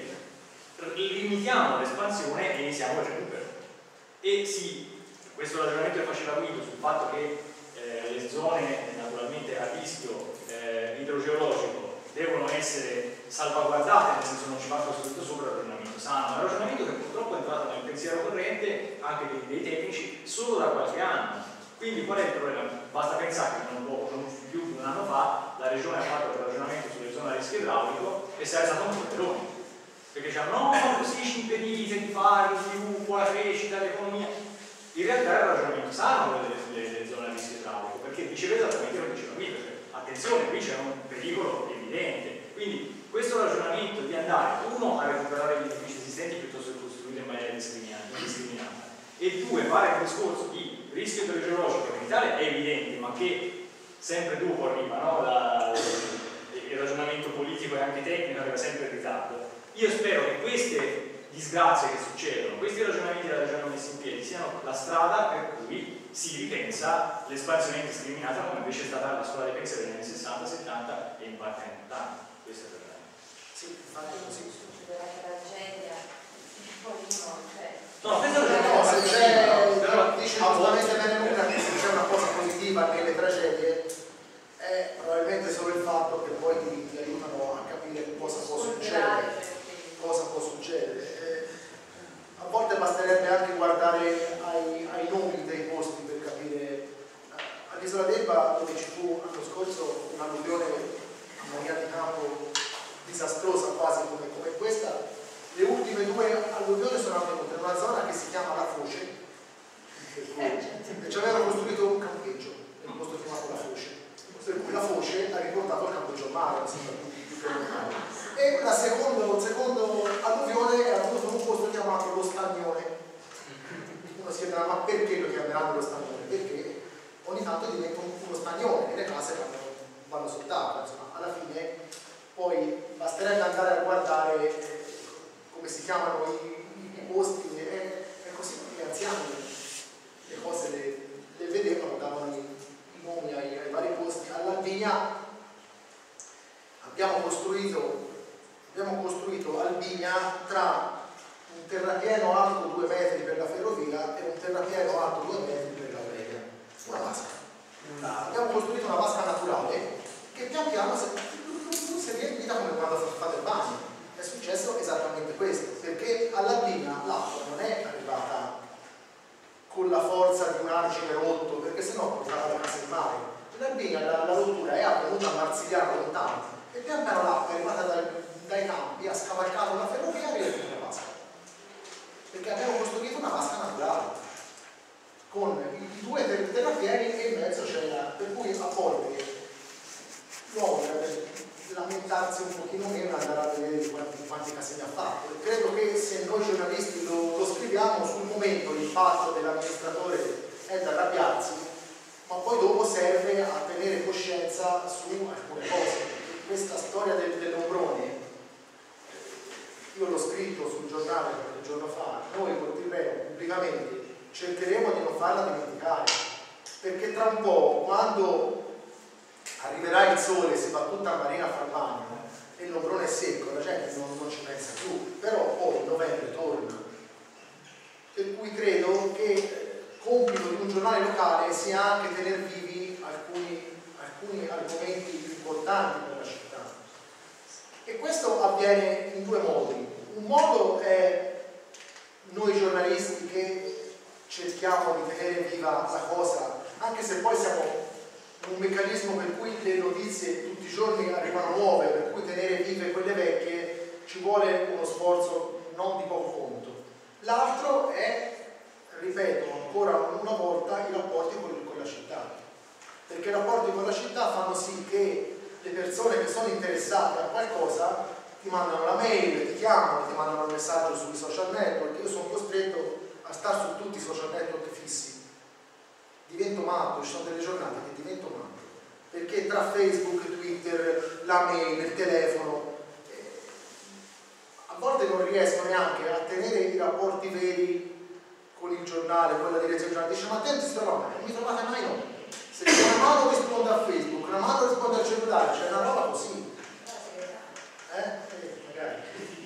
limitiamo l'espansione e iniziamo il recupero. E sì, questo ragionamento che faceva Guido sul fatto che le zone naturalmente a rischio idrogeologico devono essere salvaguardate, nel senso non ci va costruito sopra il ragionamento sano, è un ragionamento che purtroppo è entrato nel pensiero corrente anche dei tecnici solo da qualche anno. Quindi qual è il problema? Basta pensare che non più di un anno fa la regione ha fatto il ragionamento sulle zone a rischio idraulico e si è alzato un polverone, perché dicevano no, così ci impedite di fare lo sviluppo, la crescita, l'economia. In realtà è un ragionamento sano le zone a rischio idraulico, perché diceva esattamente quello che diceva Guido, cioè, attenzione, qui c'è un pericolo evidente. Quindi questo ragionamento di andare, uno, a recuperare gli edifici esistenti piuttosto che costruire in maniera indiscriminata, e due, fare un discorso di rischio idrogeologico che in Italia è evidente, ma che sempre dopo arriva, no? Il ragionamento politico e anche tecnico arriva sempre in ritardo. Io spero che queste disgrazie che succedono, questi ragionamenti della regione messi in piedi siano la strada per cui si ripensa l'espansione indiscriminata come invece è stata la scuola dei pensieri negli anni 60, 70 e in parte anni 80. Questo è il problema. sì, infatti così. Succederà tragedia, poi no, cioè. No, questo è No, se c'è, dice giustamente bene Luca che se c'è una cosa positiva nelle tragedie è probabilmente solo il fatto che poi ti aiutano a capire cosa può succedere. Cosa può succedere. A volte basterebbe anche guardare ai nomi dei posti per capire. All'Isola d'Elba, dove ci fu l'anno scorso un'alluvione ammoniaca di campo disastrosa quasi come questa, le ultime due alluvioni sono avvenute in una zona che si chiama La Foce, e ci avevano costruito un campeggio nel posto chiamato La Foce, per cui La Foce ha riportato il campeggio a mare, mi sembra più che lontano. E la secondo alluvione è avvenuto in un posto chiamato Lo Stagnone. Uno si chiederà ma perché lo chiameranno Lo Stagnone? Perché ogni tanto diventa uno stagnone e le case vanno sottate, insomma, alla fine poi basterebbe andare a guardare come si chiamano i posti e così gli anziani le cose le vedevano, davano i nomi ai vari posti. All'Albigna abbiamo costruito Albigna tra un terrapieno alto 2 metri per la ferrovia e un terrapieno alto 2 metri per l'Aurelia, una vasca. Abbiamo costruito una vasca naturale che pian piano si è riempita come quando fate il bagno. È successo esattamente questo, perché all'Albigna l'acqua non è arrivata con la forza di un argine rotto, perché sennò portava la casa in mare. All'Albigna la rottura è avvenuta a Marsigliano lontano e pian piano l'acqua è arrivata dai campi, ha scavalcato la ferrovia e riempito la vasca, perché abbiamo costruito una vasca naturale con i 2 terrapieni e in mezzo c'era, per cui a volte l'uomo dovrebbe lamentarsi un pochino meno e andare a vedere quanti casini ha fatto. E credo che se noi giornalisti lo scriviamo, sul momento l'impatto dell'amministratore è da arrabbiarsi, ma poi dopo serve a tenere coscienza su alcune cose. Questa storia dell'ombrone io l'ho scritto sul giornale qualche giorno fa, noi col Tirreno pubblicamente cercheremo di non farla dimenticare, perché tra un po', quando arriverà il sole e si va tutta a marina a far bagno e il Lombrone è secco, la gente non ci pensa più, però poi il novembre torna. Per cui credo che compito di un giornale locale sia anche tener vivi alcuni argomenti importanti per la città. E questo avviene in due modi. Un modo è noi giornalisti che cerchiamo di tenere viva la cosa, anche se poi siamo un meccanismo per cui le notizie tutti i giorni arrivano nuove, per cui tenere vive quelle vecchie ci vuole uno sforzo non di poco conto. L'altro è, ripeto ancora una volta, i rapporti con la città, perché i rapporti con la città fanno sì che le persone che sono interessate a qualcosa ti mandano la mail, ti chiamano, ti mandano un messaggio sui social network. Io sono costretto a stare su tutti i social network fissi, divento matto, ci sono delle giornate che divento matto, perché tra Facebook, Twitter, la mail, il telefono, a volte non riesco neanche a tenere i rapporti veri con il giornale, con la direzione giornale. Dice: ma te non ti trova mai? Non mi trovate mai? No. Se una mano risponde a Facebook, una mano risponde al cellulare, c'è una roba così. Magari.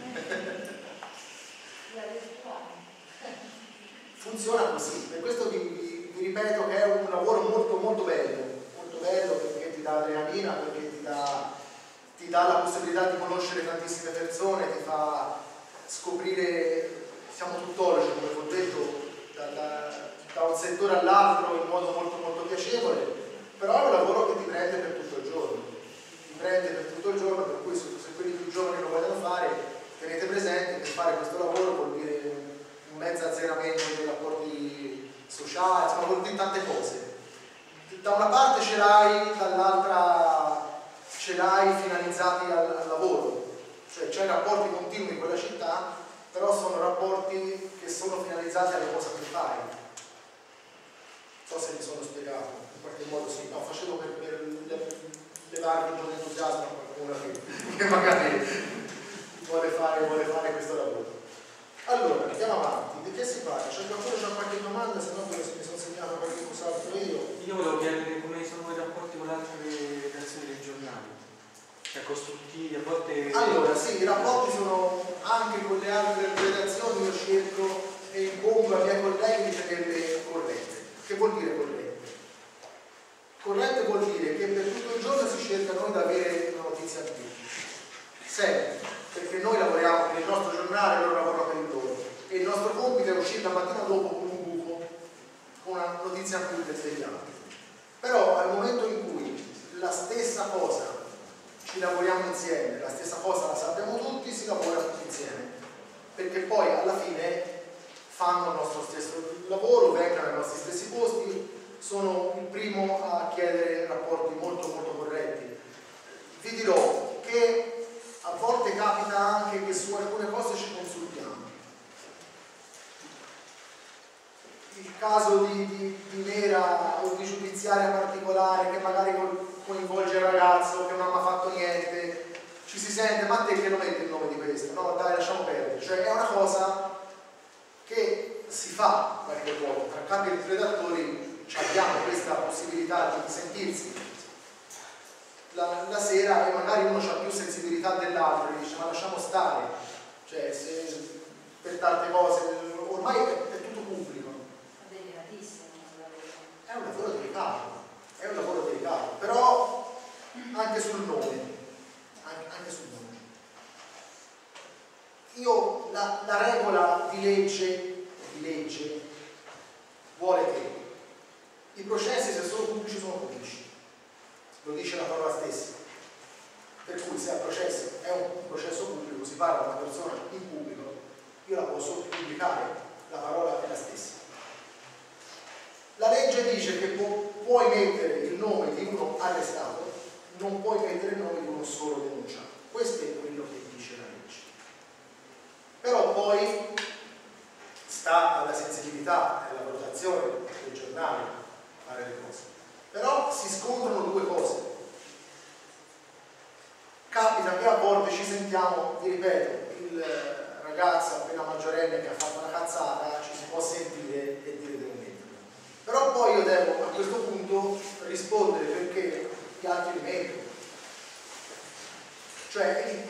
Funziona così, per questo vi ripeto che è un lavoro molto bello perché ti dà adrenalina, perché ti dà la possibilità di conoscere tantissime persone, ti fa scoprire, siamo tuttologi come vi ho detto, da un settore all'altro in modo molto piacevole, però è un lavoro che ti prende per tutto il giorno, per cui se quelli più giovani lo vogliono fare, tenete presente che fare questo lavoro vuol dire un mezzo azzeramento dei rapporti sociali, insomma vuol dire tante cose. Da una parte ce l'hai, dall'altra ce l'hai finalizzati al lavoro, cioè c'hai rapporti continui in quella città, però sono rapporti che sono finalizzati alle cose che fai. Non so se mi sono spiegato, in qualche modo sì, no, facevo per levarvi un po' di entusiasmo a qualcuno che magari vuole fare questo lavoro. Allora, andiamo avanti, di che si parla? C'è qualcuno che ha qualche domanda, se no mi sono segnato qualche cos'altro io. Io volevo chiedere come sono i rapporti con le altre redazioni dei giornali, cioè costruttivi, a volte... Allora, sì, i rapporti sono anche con le altre redazioni, io cerco e impongo ai miei colleghi di tenerle corrette. Che vuol dire corrette? Corrette vuol dire che per tutto il giorno si cerca noi di avere una notizia in più. Sempre, perché noi lavoriamo per il nostro giornale, loro lavorano per il loro. E il nostro compito è uscire la mattina dopo con un buco, con una notizia in più degli altri. Però al momento in cui la stessa cosa ci lavoriamo insieme, la stessa cosa la sappiamo tutti, si lavora tutti insieme. Perché poi alla fine fanno il nostro stesso lavoro, vengono ai nostri stessi posti, sono il primo a chiedere rapporti molto corretti. Vi dirò che a volte capita anche che su alcune cose ci consultiamo. Il caso di nera o di giudiziaria particolare che magari coinvolge il ragazzo che non ha mai fatto niente, ci si sente: ma te che lo metti il nome di questo? No, dai, lasciamo perdere. Cioè è una cosa che si fa qualche volta, tra capi e redattori abbiamo questa possibilità di sentirsi la sera e magari uno ha più sensibilità dell'altro e dice: ma lasciamo stare, cioè se per tante cose ormai è tutto pubblico. È un lavoro delicato, però anche sul nome, io la regola di legge vuole che i processi, se sono pubblici, sono pubblici, lo dice la parola stessa, per cui se il processo è un processo pubblico, si parla di una persona in pubblico, io la posso pubblicare, la parola è la stessa. La legge dice che puoi mettere il nome di uno arrestato, non puoi mettere il nome di uno solo denunciato. Questo è quello che dice la legge. Però poi sta alla sensibilità e alla valutazione del giornale fare le cose. Però si scontrano due cose. Capita che a volte ci sentiamo, vi ripeto, il ragazzo appena maggiorenne che ha fatto una cazzata, ci si può sentire e dire devo metterlo. Però poi io devo a questo punto rispondere perché gli altri li metto. Cioè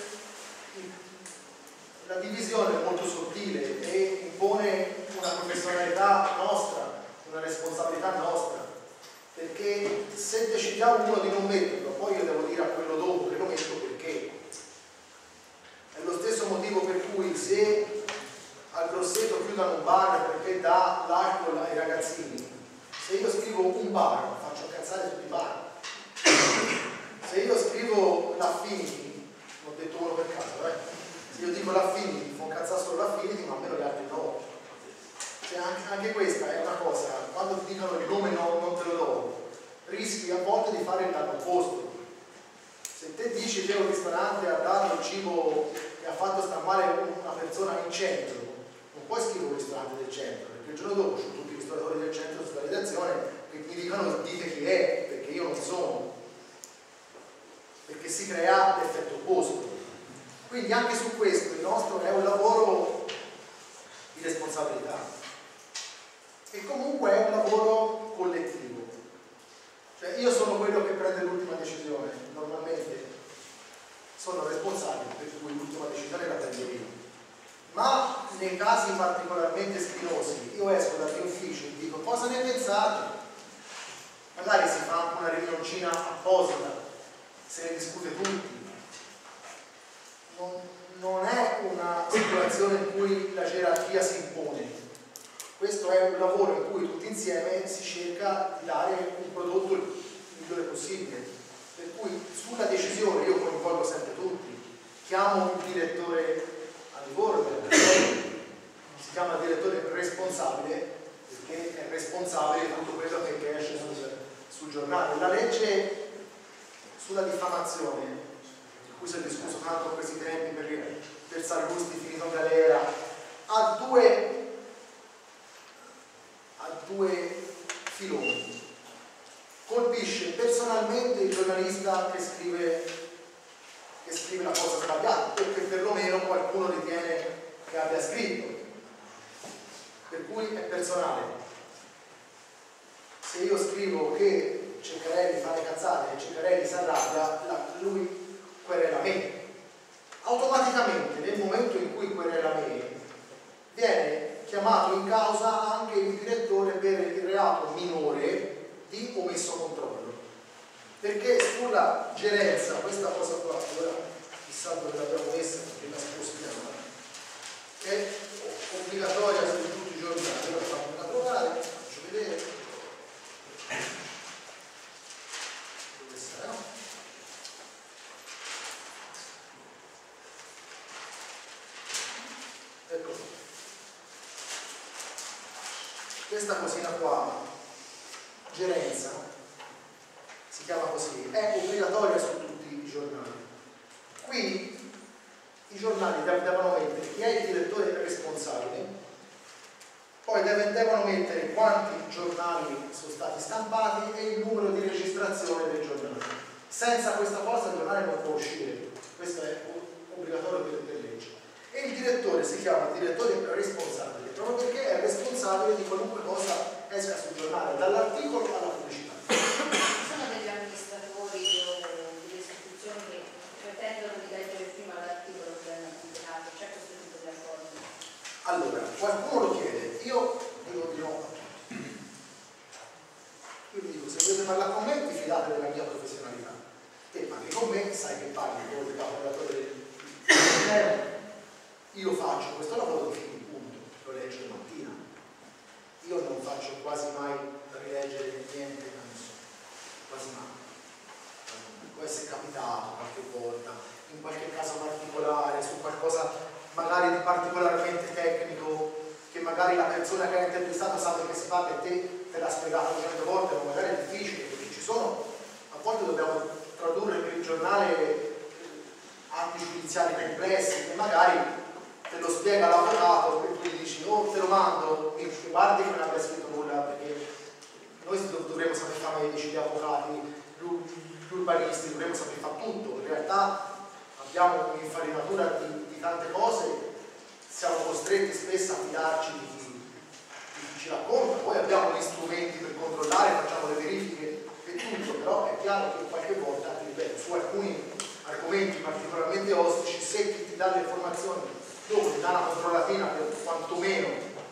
la divisione è molto sottile e impone una professionalità nostra, una responsabilità nostra, perché se decidiamo uno di non metterlo, poi io devo dire a quello dopo che lo metto perché. È lo stesso motivo per cui se al Grosseto chiudono un bar perché dà l'alcol ai ragazzini, se io scrivo un bar faccio cazzare tutti i bar. Se io scrivo l'Affinity, ho detto uno per caso, se io dico l'Affinity fa cazzare solo l'Affinity, ma almeno gli altri no. Cioè, anche questa è una cosa, quando ti dicono il nome no, non te lo do, rischi a volte di fare il lato opposto. Se te dici che un ristorante ha dato il cibo e ha fatto star male una persona in centro, non puoi scrivere un ristorante del centro, perché il giorno dopo sono tutti i ristoratori del centro sulla redazione che mi dicono dite chi è, perché io non sono, perché si crea l'effetto opposto. Quindi anche su questo il nostro è un lavoro di responsabilità e comunque è un lavoro collettivo. Cioè io sono quello che prende l'ultima decisione, normalmente sono responsabile, per cui l'ultima decisione la prendo io. Ma nei casi particolarmente spinosi, io esco dal mio ufficio e dico cosa ne pensate? Magari si fa anche una riunioncina apposita, se ne discute tutti. Non è una situazione in cui la gerarchia si impone. Questo è un lavoro in cui tutti insieme si cerca di dare un prodotto il migliore possibile. Per cui sulla decisione io coinvolgo sempre tutti. Chiamo il direttore a Livorno, si chiama direttore responsabile perché è responsabile di tutto quello che esce sul giornale. La legge sulla diffamazione, di cui si è discusso tanto in questi tempi per Sallusti finito in galera, ha due filoni. Colpisce personalmente il giornalista che scrive la cosa sbagliata o che perlomeno qualcuno ritiene che abbia scritto, per cui è personale. Se io scrivo che Ceccarelli fa le cazzate e Ceccarelli si arrabbia, lui querela me. Automaticamente nel momento in cui querela me viene chiamato in causa anche il direttore per il reato minore di omesso controllo, perché sulla gerenza questa cosa qua, allora chissà dove l'abbiamo messa perché la spostiamo, è obbligatoria su tutti i giornali. Io la faccio trovare, faccio vedere dove sarà. Ecco questa cosina qua, gerenza, si chiama così, è obbligatoria su tutti i giornali. Qui i giornali devono mettere chi è il direttore responsabile, poi devono mettere quanti giornali sono stati stampati e il numero di registrazione del giornale. Senza questa cosa il giornale non può uscire, questo è obbligatorio per legge. E il direttore si chiama direttore responsabile, proprio perché è responsabile di qualunque cosa esca sul giornale, dall'articolo alla pubblicità. Sono degli amministratori o delle istituzioni che pretendono di leggere prima l'articolo che hanno pubblicato, c'è questo tipo di accordo? Allora, qualcuno lo chiede, io dico di no. Io vi dico, se volete parlare con me, vi fidate della mia professionalità. Te parli con me, sai che parli con il caporedattore del io faccio questo lavoro di fini, punto, lo leggo la mattina. Io non faccio quasi mai rileggere niente a nessuno, quasi mai. Può essere capitato qualche volta, in qualche caso particolare, su qualcosa magari di particolarmente tecnico, che magari la persona che ha intervistato sa che si fa e te l'ha spiegato 100 volte, ma magari è difficile, perché ci sono, a volte dobbiamo tradurre per il giornale atti giudiziari complessi, che magari te lo spiega l'avvocato e tu gli dici oh te lo mando, mi guardi che non abbia scritto nulla, perché noi dovremmo saper fare medici, gli avvocati, gli urbanisti, dovremmo saper fare tutto. In realtà abbiamo un'infarinatura di tante cose, siamo costretti spesso a fidarci di chi ci racconta, poi abbiamo gli strumenti per controllare, facciamo le verifiche e tutto, però è chiaro che qualche volta, ripeto, su alcuni argomenti particolarmente ostici, se chi ti dà le informazioni dopo ti dà una controllatina per quantomeno,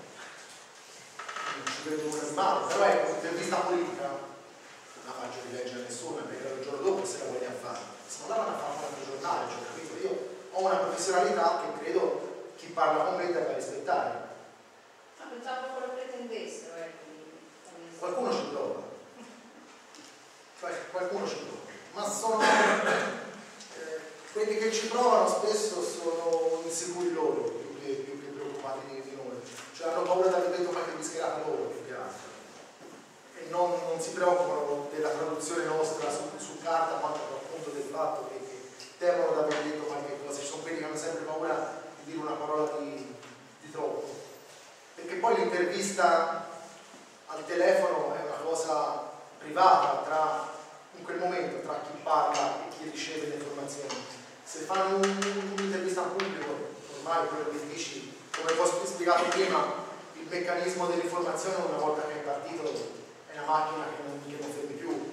non ci vedo una mano, però ecco, un'intervista politica non la faccio rileggere a nessuno, perché il giorno dopo se la vogliono fare, se non la vanno a fare un altro giornale, cioè, capito? Io ho una professionalità che credo chi parla con me debba rispettare. Pensavo che lo pretendessero, Qualcuno ci prova, qualcuno ci prova, ma sono quelli che ci provano spesso sono insicuri loro più che preoccupati di noi, cioè hanno paura di aver detto qualche discherata loro più che altro e non si preoccupano della traduzione nostra su carta, quanto appunto del fatto che temono di aver detto qualche cosa. Ci sono quelli che hanno sempre paura di dire una parola di troppo, perché poi l'intervista al telefono è una cosa privata in quel momento tra chi parla e chi riceve le informazioni. Se fanno un'intervista al pubblico, ormai quello che dici, come ho spiegato prima, il meccanismo dell'informazione una volta che è partito è una macchina che non fermi più.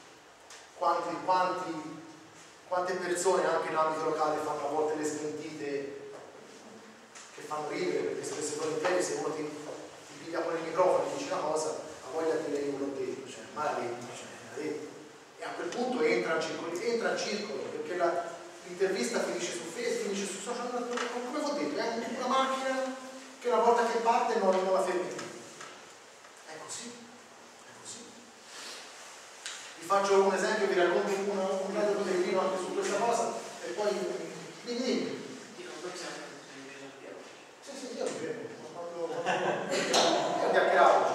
Quante persone anche in ambito locale fanno a volte le smentite che fanno ridere, perché spesso e volentieri se uno ti piglia con il microfono e dice una cosa, ha voglia di dire io l'ho detto, cioè, ma l'ha detto. E a quel punto entra in circolo, perché l'intervista finisce su Facebook, finisce su social, come ho detto, è una macchina che una volta che parte non la fermi più. È così. Vi faccio un esempio, vi racconto un metodo peregrino anche su questa cosa e poi dimmi. Sì, io mi prendo. Io chiacchieravo.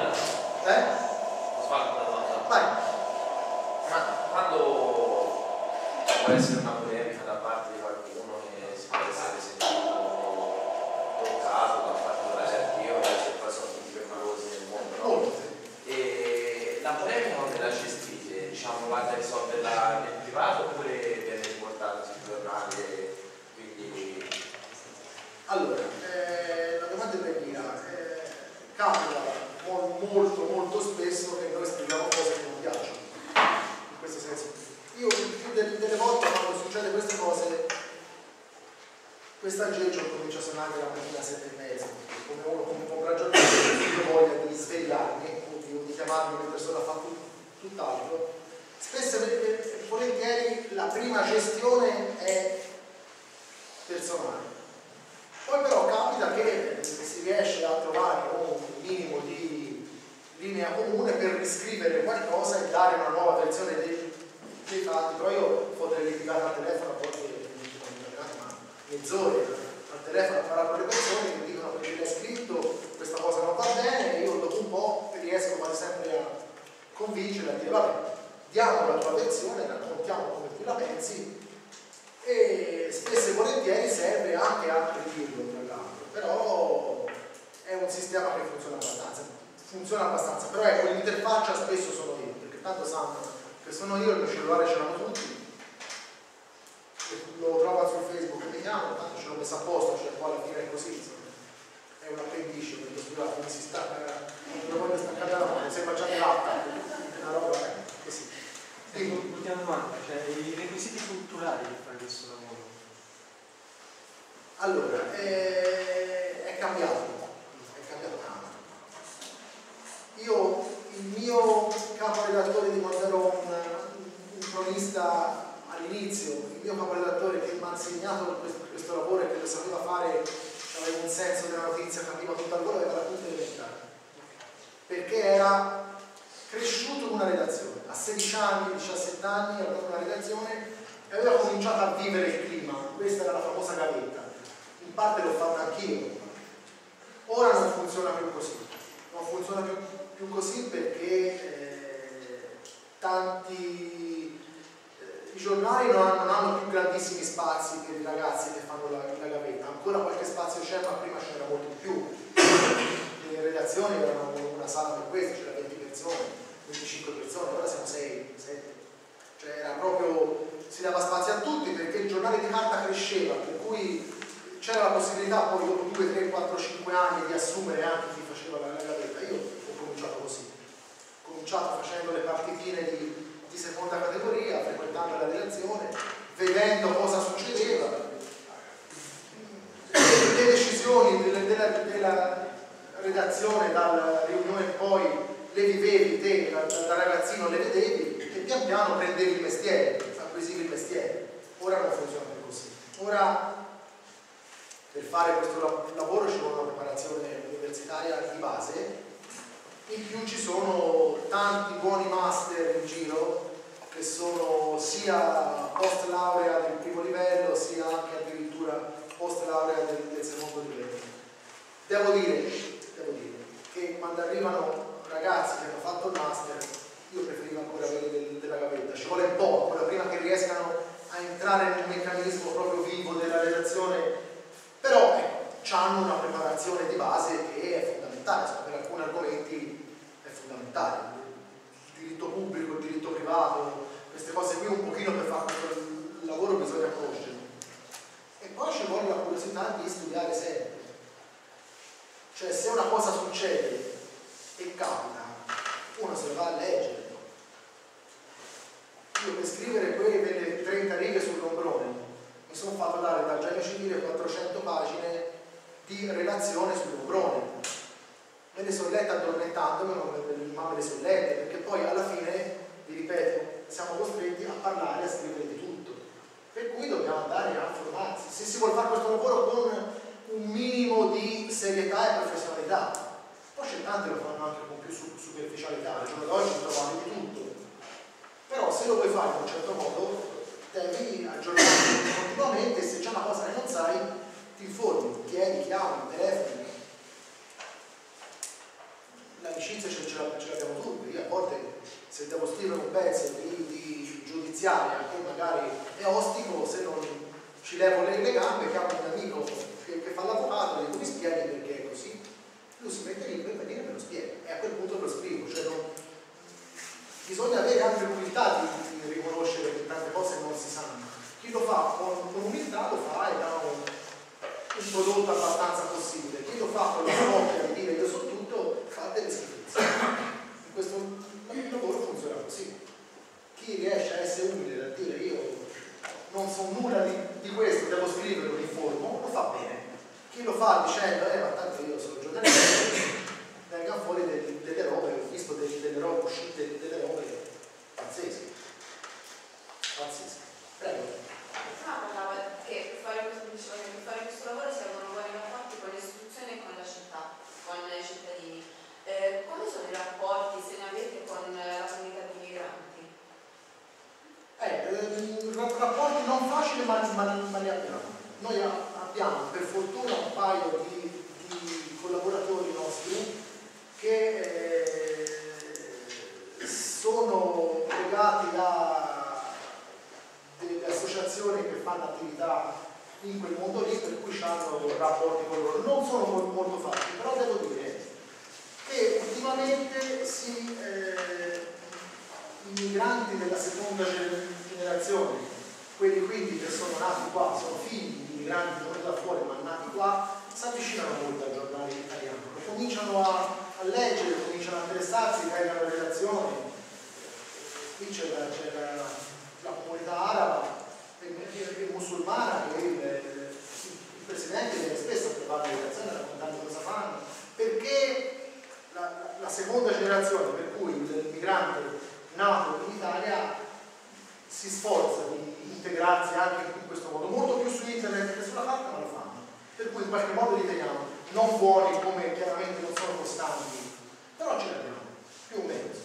Vai. Ma quando può essere una polemica da parte di qualcuno che si può essere sentito toccato dal fatto della gerarchia, invece poi sono tutti permalosi nel mondo, no? E la polemica come la gestite? Diciamo, vada a risolverla nel privato oppure viene riportata sul giornale? Quindi... Allora, la domanda è per Mira. Capita molto spesso che noi scriviamo cose che non piacciono. In questo senso. Io più delle volte quando succede queste cose, questa aggeggio comincia a suonare la mattina alle 7:30, come uno come un po' ragionare, ho voglia di svegliarmi, di chiamarmi mentre sono a fare tutt'altro. Spesso e volentieri la prima gestione è personale. Poi però capita che si riesce a trovare un minimo di linea comune per riscrivere qualcosa e dare una nuova versione dei fatti, però io potrei litigare al telefono a volte mezz'ora al telefono a parlare con le persone che dicono perché l'hai scritto, questa cosa non va bene, e io dopo un po' riesco quasi sempre a convincere, a dire vabbè, diamo la tua versione, raccontiamo come tu la pensi, e spesso e volentieri serve anche a dirlo tra l'altro, però è un sistema che funziona abbastanza, però ecco l'interfaccia spesso sono io, perché tanto sanno che sono io, il mio cellulare ce l'hanno tutti, lo trovano su Facebook e mi chiamano, tanto ce l'ho messo a posto, cioè poi alla fine è così, insomma. È un appendice, perché scusate, mi si stacca, non lo voglio staccare la mano, se facciate l'acqua, è una roba così. Ultima domanda, cioè i requisiti culturali per fare questo lavoro? Allora, è cambiato tanto. Io, il mio caporedattore di quando ero un cronista all'inizio, il mio caporedattore che mi ha insegnato questo lavoro e che lo sapeva fare, aveva un senso della notizia, capiva tutto al volo, aveva la punta elementare. Perché era cresciuto in una redazione, a 16 anni, 17 anni, aveva una redazione e aveva cominciato a vivere il clima, questa era la famosa gavetta, in parte l'ho fatta anch'io. Ora non funziona più così, non funziona più così perché i giornali non hanno più grandissimi spazi per i ragazzi che fanno la gavetta, ancora qualche spazio c'è, ma prima c'era molto di più. Le redazioni erano una sala per questo, c'era 20 persone, 25 persone, ora siamo 6, 7. Cioè era proprio, si dava spazio a tutti perché il giornale di carta cresceva, per cui c'era la possibilità poi dopo 2, 3, 4, 5 anni di assumere anche chi faceva la gavetta. Io ho cominciato così, ho cominciato facendo le partitine di seconda categoria, frequentando la redazione, vedendo cosa succedeva, le decisioni della redazione dalla riunione poi le vivevi te, da ragazzino le vedevi e pian piano prendevi il mestiere, acquisivi il mestiere. Ora non funziona più così. Ora per fare questo lavoro ci vuole una preparazione universitaria di base, in più ci sono tanti buoni master in giro che sono sia post laurea del primo livello sia anche addirittura post laurea del secondo livello. Devo dire che quando arrivano ragazzi che hanno fatto il master, io preferivo ancora quelli della gavetta, ci vuole un po' ancora prima che riescano a entrare nel meccanismo proprio vivo della redazione, però hanno una preparazione di base che è fondamentale, per alcuni argomenti è fondamentale, il diritto pubblico, il diritto privato, queste cose qui un pochino per fare questo lavoro bisogna conoscere. E poi ci vuole la curiosità di studiare sempre. Cioè se una cosa succede e capita, uno se la va a leggere. Io per scrivere quelle 30 righe sul Lombrone mi sono fatto dare dal Genio Civile 400 pagine di relazione sul Lombrone. Me le sono lette addormentandomi, ma me le sono lette, perché poi alla fine, vi ripeto, siamo costretti a parlare e a scrivere di tutto. Per cui dobbiamo andare a formarsi. Se si vuole fare questo lavoro con un minimo di serietà e professionalità, poi c'è tanti che lo fanno anche con più superficialità, al giorno d'oggi trovate di tutto. Però se lo vuoi fare in un certo modo, devi aggiornarti continuamente, se c'è una cosa che non sai, ti informi, chiedi, chiami, telefoni. L'amicizia ce l'abbiamo tutti. Io a volte se devo scrivere un pezzo di giudiziaria che magari è ostico, se non ci levo le gambe, chiamo un amico che fa l'avvocato e dico mi spieghi perché è così, lui si mette lì per venire e me lo spiega e a quel punto lo scrivo. Cioè bisogna avere anche l'umiltà di riconoscere che tante cose non si sanno. Chi lo fa con umiltà lo fa e dà un prodotto abbastanza possibile. Chi lo fa con la voglia di dire io so tutto fa delle schifezze. In questo lavoro funziona così. Chi riesce a essere umile a dire io non so nulla di questo, devo scriverlo, mi informo, lo fa bene. Chi lo fa dicendo ma tanto io sono giornalista, vengono fuori delle robe, ho visto delle robe uscite, delle robe pazzesche. Prego. Che per fare questo lavoro servono buoni rapporti con le istituzioni e con la città, con i cittadini. Come sono i rapporti, se ne avete, con la comunità di migranti? Rapporti non facili ma ne abbiamo. Noi abbiamo per fortuna un paio di collaboratori nostri che sono legati a delle associazioni che fanno attività in quel mondo lì, per cui hanno rapporti con loro. Non sono molto facili, però devo dire che ultimamente i migranti della seconda generazione, quelli quindi che sono nati qua, sono figli di migranti non da fuori ma nati qua, si avvicinano molto al giornale italiano, cominciano a leggere, cominciano a interessarsi, vengono le relazioni. Qui c'era la comunità araba e musulmana che il presidente viene spesso a trovare le relazioni raccontando cosa fanno, perché la seconda generazione, per cui il migrante nato in Italia si sforza di integrarsi anche in questo modo, molto più su internet che sulla carta, ma lo fanno, per cui in qualche modo li teniamo non buoni, come chiaramente non sono costanti, però ce li abbiamo, più o meno.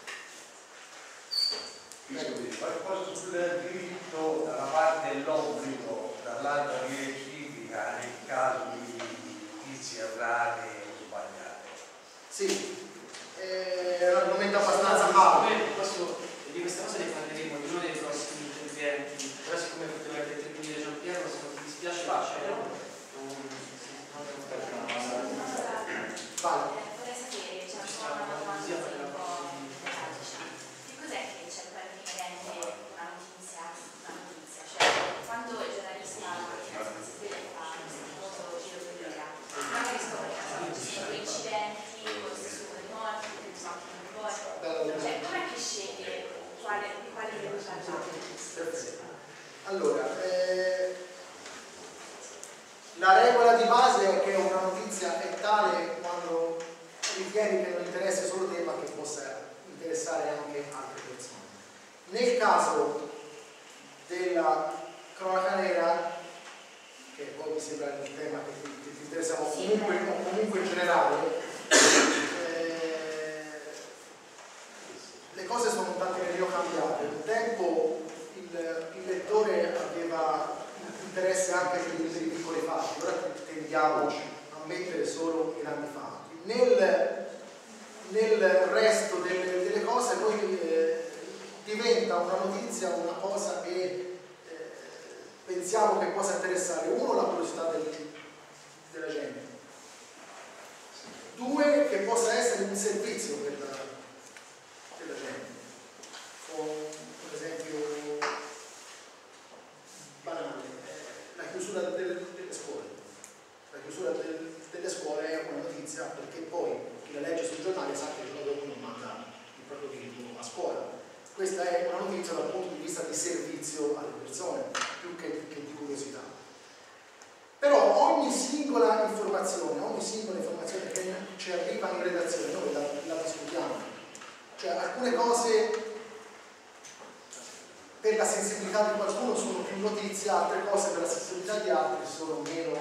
Qualcosa sul diritto da una parte dell'obbligo, dall'altra di civica nel caso di giudizi errate o sbagliate. Sì, è un argomento abbastanza caldo. Di questa cosa ne parleremo in uno dei prossimi interventi, però siccome potrebbe intervenire Giampiero, se non ti dispiace Vorrei sapere, c'è ancora una domanda di cos'è che c'è per differente una notizia, cioè quando il giornalista si deve fare questi La regola di base è che una notizia è tale quando ritieni che non interessi solo te, ma che possa interessare anche altre persone. Nel caso della cronaca nera, che poi mi sembra il tema che ti interessa comunque in generale, le cose sono un tantino cambiate. Un tempo il lettore aveva interesse anche per i piccoli fatti, ora tendiamo a mettere solo i grandi fatti. Nel resto delle cose poi diventa una notizia una cosa che pensiamo che possa interessare, uno, la curiosità della gente, due, che possa essere un servizio per la gente. Un esempio banale, la chiusura delle scuole. La chiusura delle scuole è una notizia perché poi chi la legge sul giornale sa che il giorno dopo non manda il proprio figlio a scuola. Questa è una notizia dal punto di vista di servizio alle persone, più che di curiosità. Però ogni singola informazione che ci arriva in redazione, noi la discutiamo. Cioè alcune cose per la sensibilità di qualcuno sono più notizia, altre cose per la sensibilità di altri sono meno,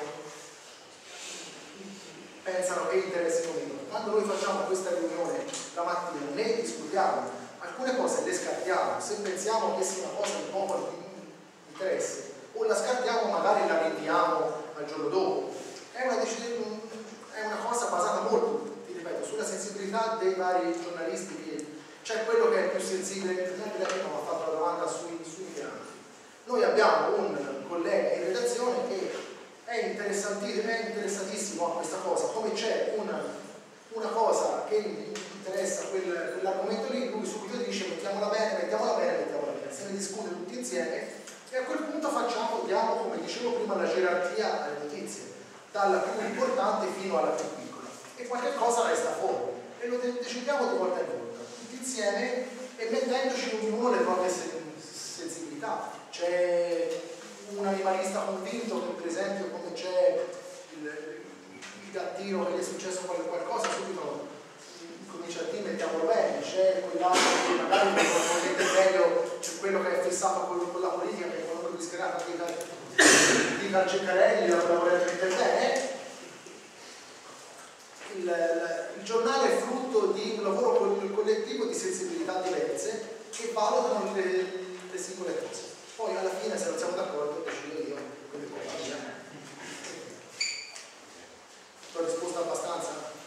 pensano che interessino meno. Quando noi facciamo questa riunione la mattina ne discutiamo, alcune cose le scartiamo, se pensiamo che sia una cosa di poco interesse o la scartiamo magari la rinviamo al giorno dopo. È una cosa basata molto, ti ripeto, sulla sensibilità dei vari giornalisti. C'è quello che è più sensibile, per esempio lei mi ha fatto la domanda sui migranti. Noi abbiamo un collega in redazione che è interessatissimo a questa cosa, come c'è una cosa che interessa quell'argomento lì, lui subito dice mettiamola bene, se ne discute tutti insieme e a quel punto diamo, come dicevo prima, la gerarchia alle notizie, dalla più importante fino alla più piccola, e qualche cosa resta fuori e lo decidiamo di volta in volta, tutti insieme e mettendoci ognuno le proprie sensibilità. C'è un animalista convinto che per esempio come c'è il gattino che gli è successo qualcosa, subito comincia a dire mettiamolo bene, c'è quell'altro che magari probabilmente meglio, c'è quello che è fissato con la politica, che è quello discreto di Calcecarelli, la vorrebbe mettere bene. Il giornale è frutto di un lavoro collettivo di sensibilità diverse che valutano le singole cose. Poi alla fine, se non siamo d'accordo, decido io come cosa. Ho risposto abbastanza?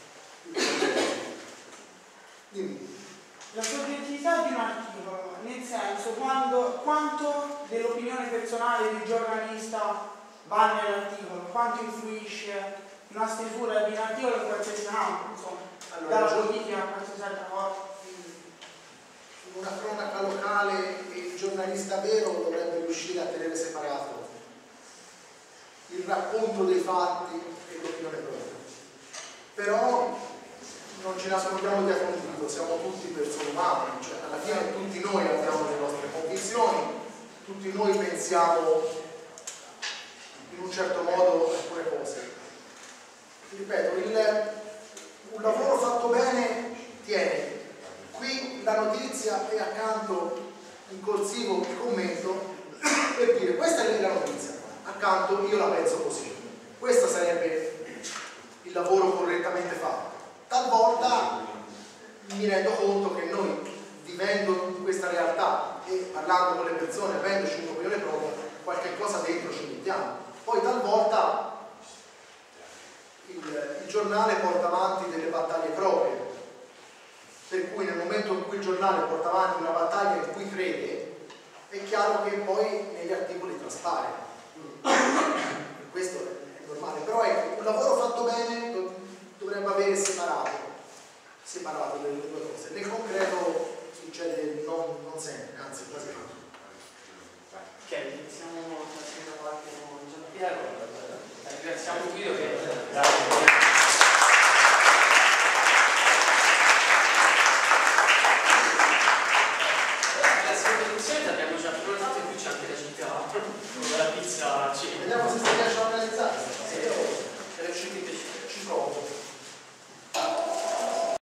Dimmi. La soggettività di un articolo, nel senso, quanto dell'opinione personale del giornalista va nell'articolo, quanto influisce una stesura di un articolo in qualsiasi campo, insomma, allora, dalla politica a qualsiasi altra cosa. In una cronaca locale il giornalista vero dovrebbe riuscire a tenere separato il racconto dei fatti e l'opinione propria. Però non ci nascondiamo dietro un dito, siamo tutti persone umane, cioè alla fine tutti noi abbiamo le nostre convinzioni, tutti noi pensiamo in un certo modo alcune cose. Ti ripeto, un lavoro fatto bene tiene qui la notizia e accanto in corsivo il commento per dire questa è la notizia, accanto io la penso così. Questo sarebbe il lavoro correttamente fatto. Talvolta mi rendo conto che noi, vivendo in questa realtà e parlando con le persone, avendoci un'opinione propria, qualche cosa dentro ci mettiamo. Poi talvolta il giornale porta avanti delle battaglie proprie, per cui nel momento in cui il giornale porta avanti una battaglia in cui crede, è chiaro che poi negli articoli traspare. Questo è normale, però ecco, un lavoro fatto bene dovrebbe avere separato le due cose. Nel concreto succede non sempre, anzi quasi mai. Ok, iniziamo la seconda parte con Gianpiero. Ringraziamo Guido che... La seconda edizione abbiamo già prenotato e qui c'è anche la città, la pizza. Vediamo se si riesce a